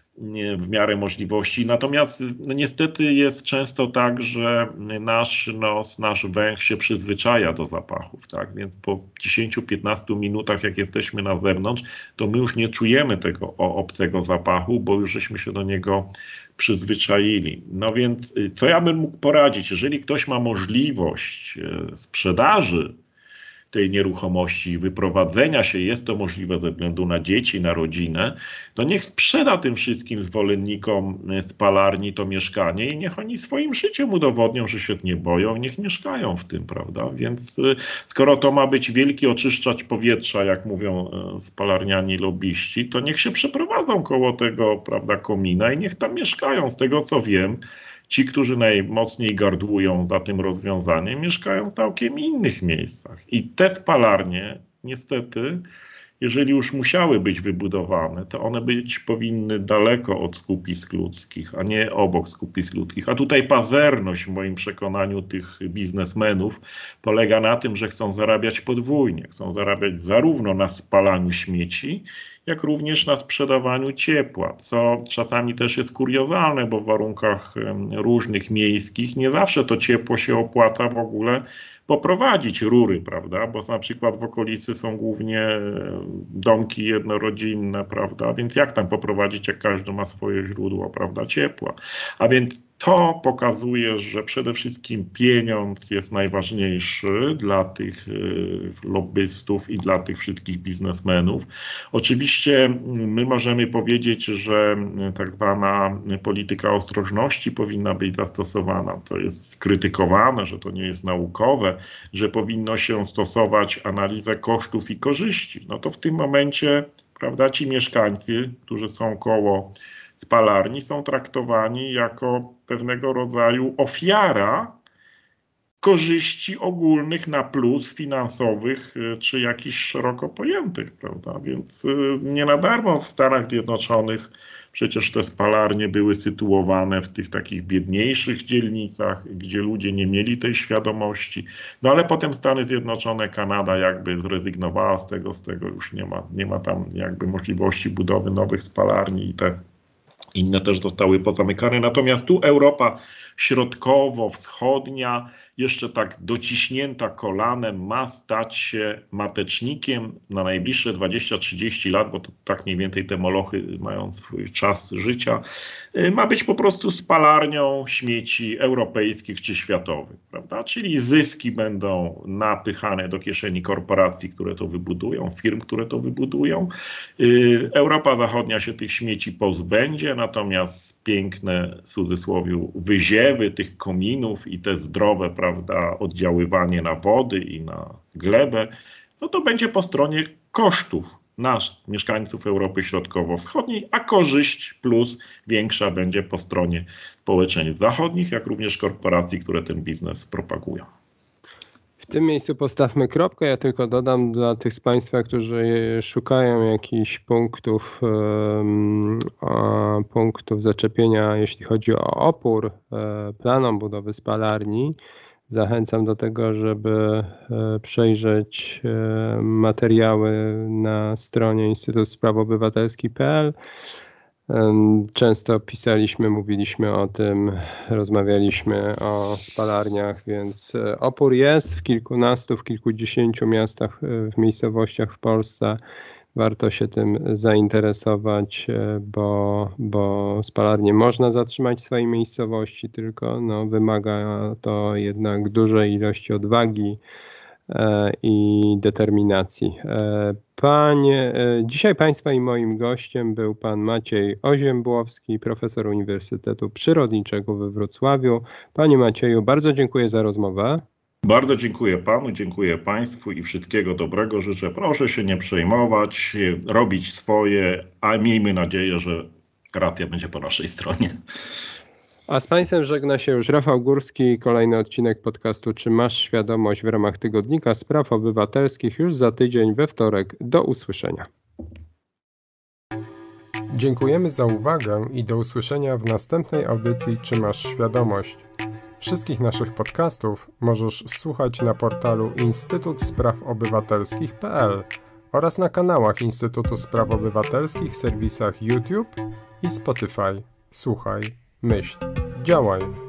w miarę możliwości. Natomiast no niestety jest często tak, że nasz nos, nasz węch się przyzwyczaja do zapachów, tak? Więc po dziesięciu piętnastu minutach, jak jesteśmy na zewnątrz, to my już nie czujemy tego obcego zapachu, bo już żeśmy się do niego przyzwyczaili. No więc co ja bym mógł poradzić? Jeżeli ktoś ma możliwość sprzedaży tej nieruchomości, wyprowadzenia się, jest to możliwe ze względu na dzieci, na rodzinę, to niech sprzeda tym wszystkim zwolennikom spalarni to mieszkanie i niech oni swoim życiem udowodnią, że się nie boją, niech mieszkają w tym, prawda? Więc skoro to ma być wielki oczyszczacz powietrza, jak mówią spalarniani lobbyści, to niech się przeprowadzą koło tego, prawda, komina i niech tam mieszkają. Z tego co wiem, ci, którzy najmocniej gardłują za tym rozwiązaniem, mieszkają w całkiem innych miejscach. I te spalarnie, niestety, jeżeli już musiały być wybudowane, to one być powinny daleko od skupisk ludzkich, a nie obok skupisk ludzkich. A tutaj pazerność w moim przekonaniu tych biznesmenów polega na tym, że chcą zarabiać podwójnie. Chcą zarabiać zarówno na spalaniu śmieci, jak również na sprzedawaniu ciepła, co czasami też jest kuriozalne, bo w warunkach różnych miejskich nie zawsze to ciepło się opłaca w ogóle poprowadzić, rury, prawda, bo na przykład w okolicy są głównie domki jednorodzinne, prawda, więc jak tam poprowadzić, jak każdy ma swoje źródło, prawda, ciepła. A więc to pokazuje, że przede wszystkim pieniądz jest najważniejszy dla tych lobbystów i dla tych wszystkich biznesmenów. Oczywiście my możemy powiedzieć, że tak zwana polityka ostrożności powinna być zastosowana. To jest krytykowane, że to nie jest naukowe, że powinno się stosować analizę kosztów i korzyści. No to w tym momencie, prawda, ci mieszkańcy, którzy są koło spalarni, są traktowani jako pewnego rodzaju ofiara korzyści ogólnych na plus finansowych czy jakichś szeroko pojętych, prawda? Więc nie na darmo w Stanach Zjednoczonych przecież te spalarnie były sytuowane w tych takich biedniejszych dzielnicach, gdzie ludzie nie mieli tej świadomości. No ale potem Stany Zjednoczone, Kanada jakby zrezygnowała z tego, z tego już nie ma, nie ma tam jakby możliwości budowy nowych spalarni i te inne też zostały pozamykane. Natomiast tu Europa środkowo-wschodnia jeszcze tak dociśnięta kolanem ma stać się matecznikiem na najbliższe dwadzieścia trzydzieści lat, bo to tak mniej więcej te molochy mają swój czas życia, ma być po prostu spalarnią śmieci europejskich czy światowych, prawda? Czyli zyski będą napychane do kieszeni korporacji, które to wybudują, firm, które to wybudują. Europa Zachodnia się tych śmieci pozbędzie, natomiast piękne, w cudzysłowie, wyziewy tych kominów i te zdrowe, prawda, oddziaływanie na wody i na glebę, no to będzie po stronie kosztów nas, mieszkańców Europy Środkowo-Wschodniej, a korzyść plus większa będzie po stronie społeczeństw zachodnich, jak również korporacji, które ten biznes propagują. W tym miejscu postawmy kropkę. Ja tylko dodam dla tych z Państwa, którzy szukają jakichś punktów, um, o, punktów zaczepienia, jeśli chodzi o opór e, planom budowy spalarni. Zachęcam do tego, żeby e, przejrzeć e, materiały na stronie Instytutu Spraw Obywatelskich kropka p l. Często pisaliśmy, mówiliśmy o tym, rozmawialiśmy o spalarniach, więc opór jest w kilkunastu, w kilkudziesięciu miastach, w miejscowościach w Polsce. Warto się tym zainteresować, bo, bo spalarnie można zatrzymać w swojej miejscowości, tylko no, wymaga to jednak dużej ilości odwagi i determinacji. Panie, dzisiaj Państwa i moim gościem był pan Maciej Oziębłowski, profesor Uniwersytetu Przyrodniczego we Wrocławiu. Panie Macieju, bardzo dziękuję za rozmowę. Bardzo dziękuję panu, dziękuję państwu i wszystkiego dobrego życzę. Proszę się nie przejmować, robić swoje, a miejmy nadzieję, że racja będzie po naszej stronie. A z Państwem żegna się już Rafał Górski. Kolejny odcinek podcastu Czy masz świadomość w ramach Tygodnika Spraw Obywatelskich już za tydzień we wtorek. Do usłyszenia. Dziękujemy za uwagę i do usłyszenia w następnej audycji Czy masz świadomość. Wszystkich naszych podcastów możesz słuchać na portalu Instytut Spraw Obywatelskich kropka p l oraz na kanałach Instytutu Spraw Obywatelskich w serwisach YouTube i Spotify. Słuchaj, myśl, działaj.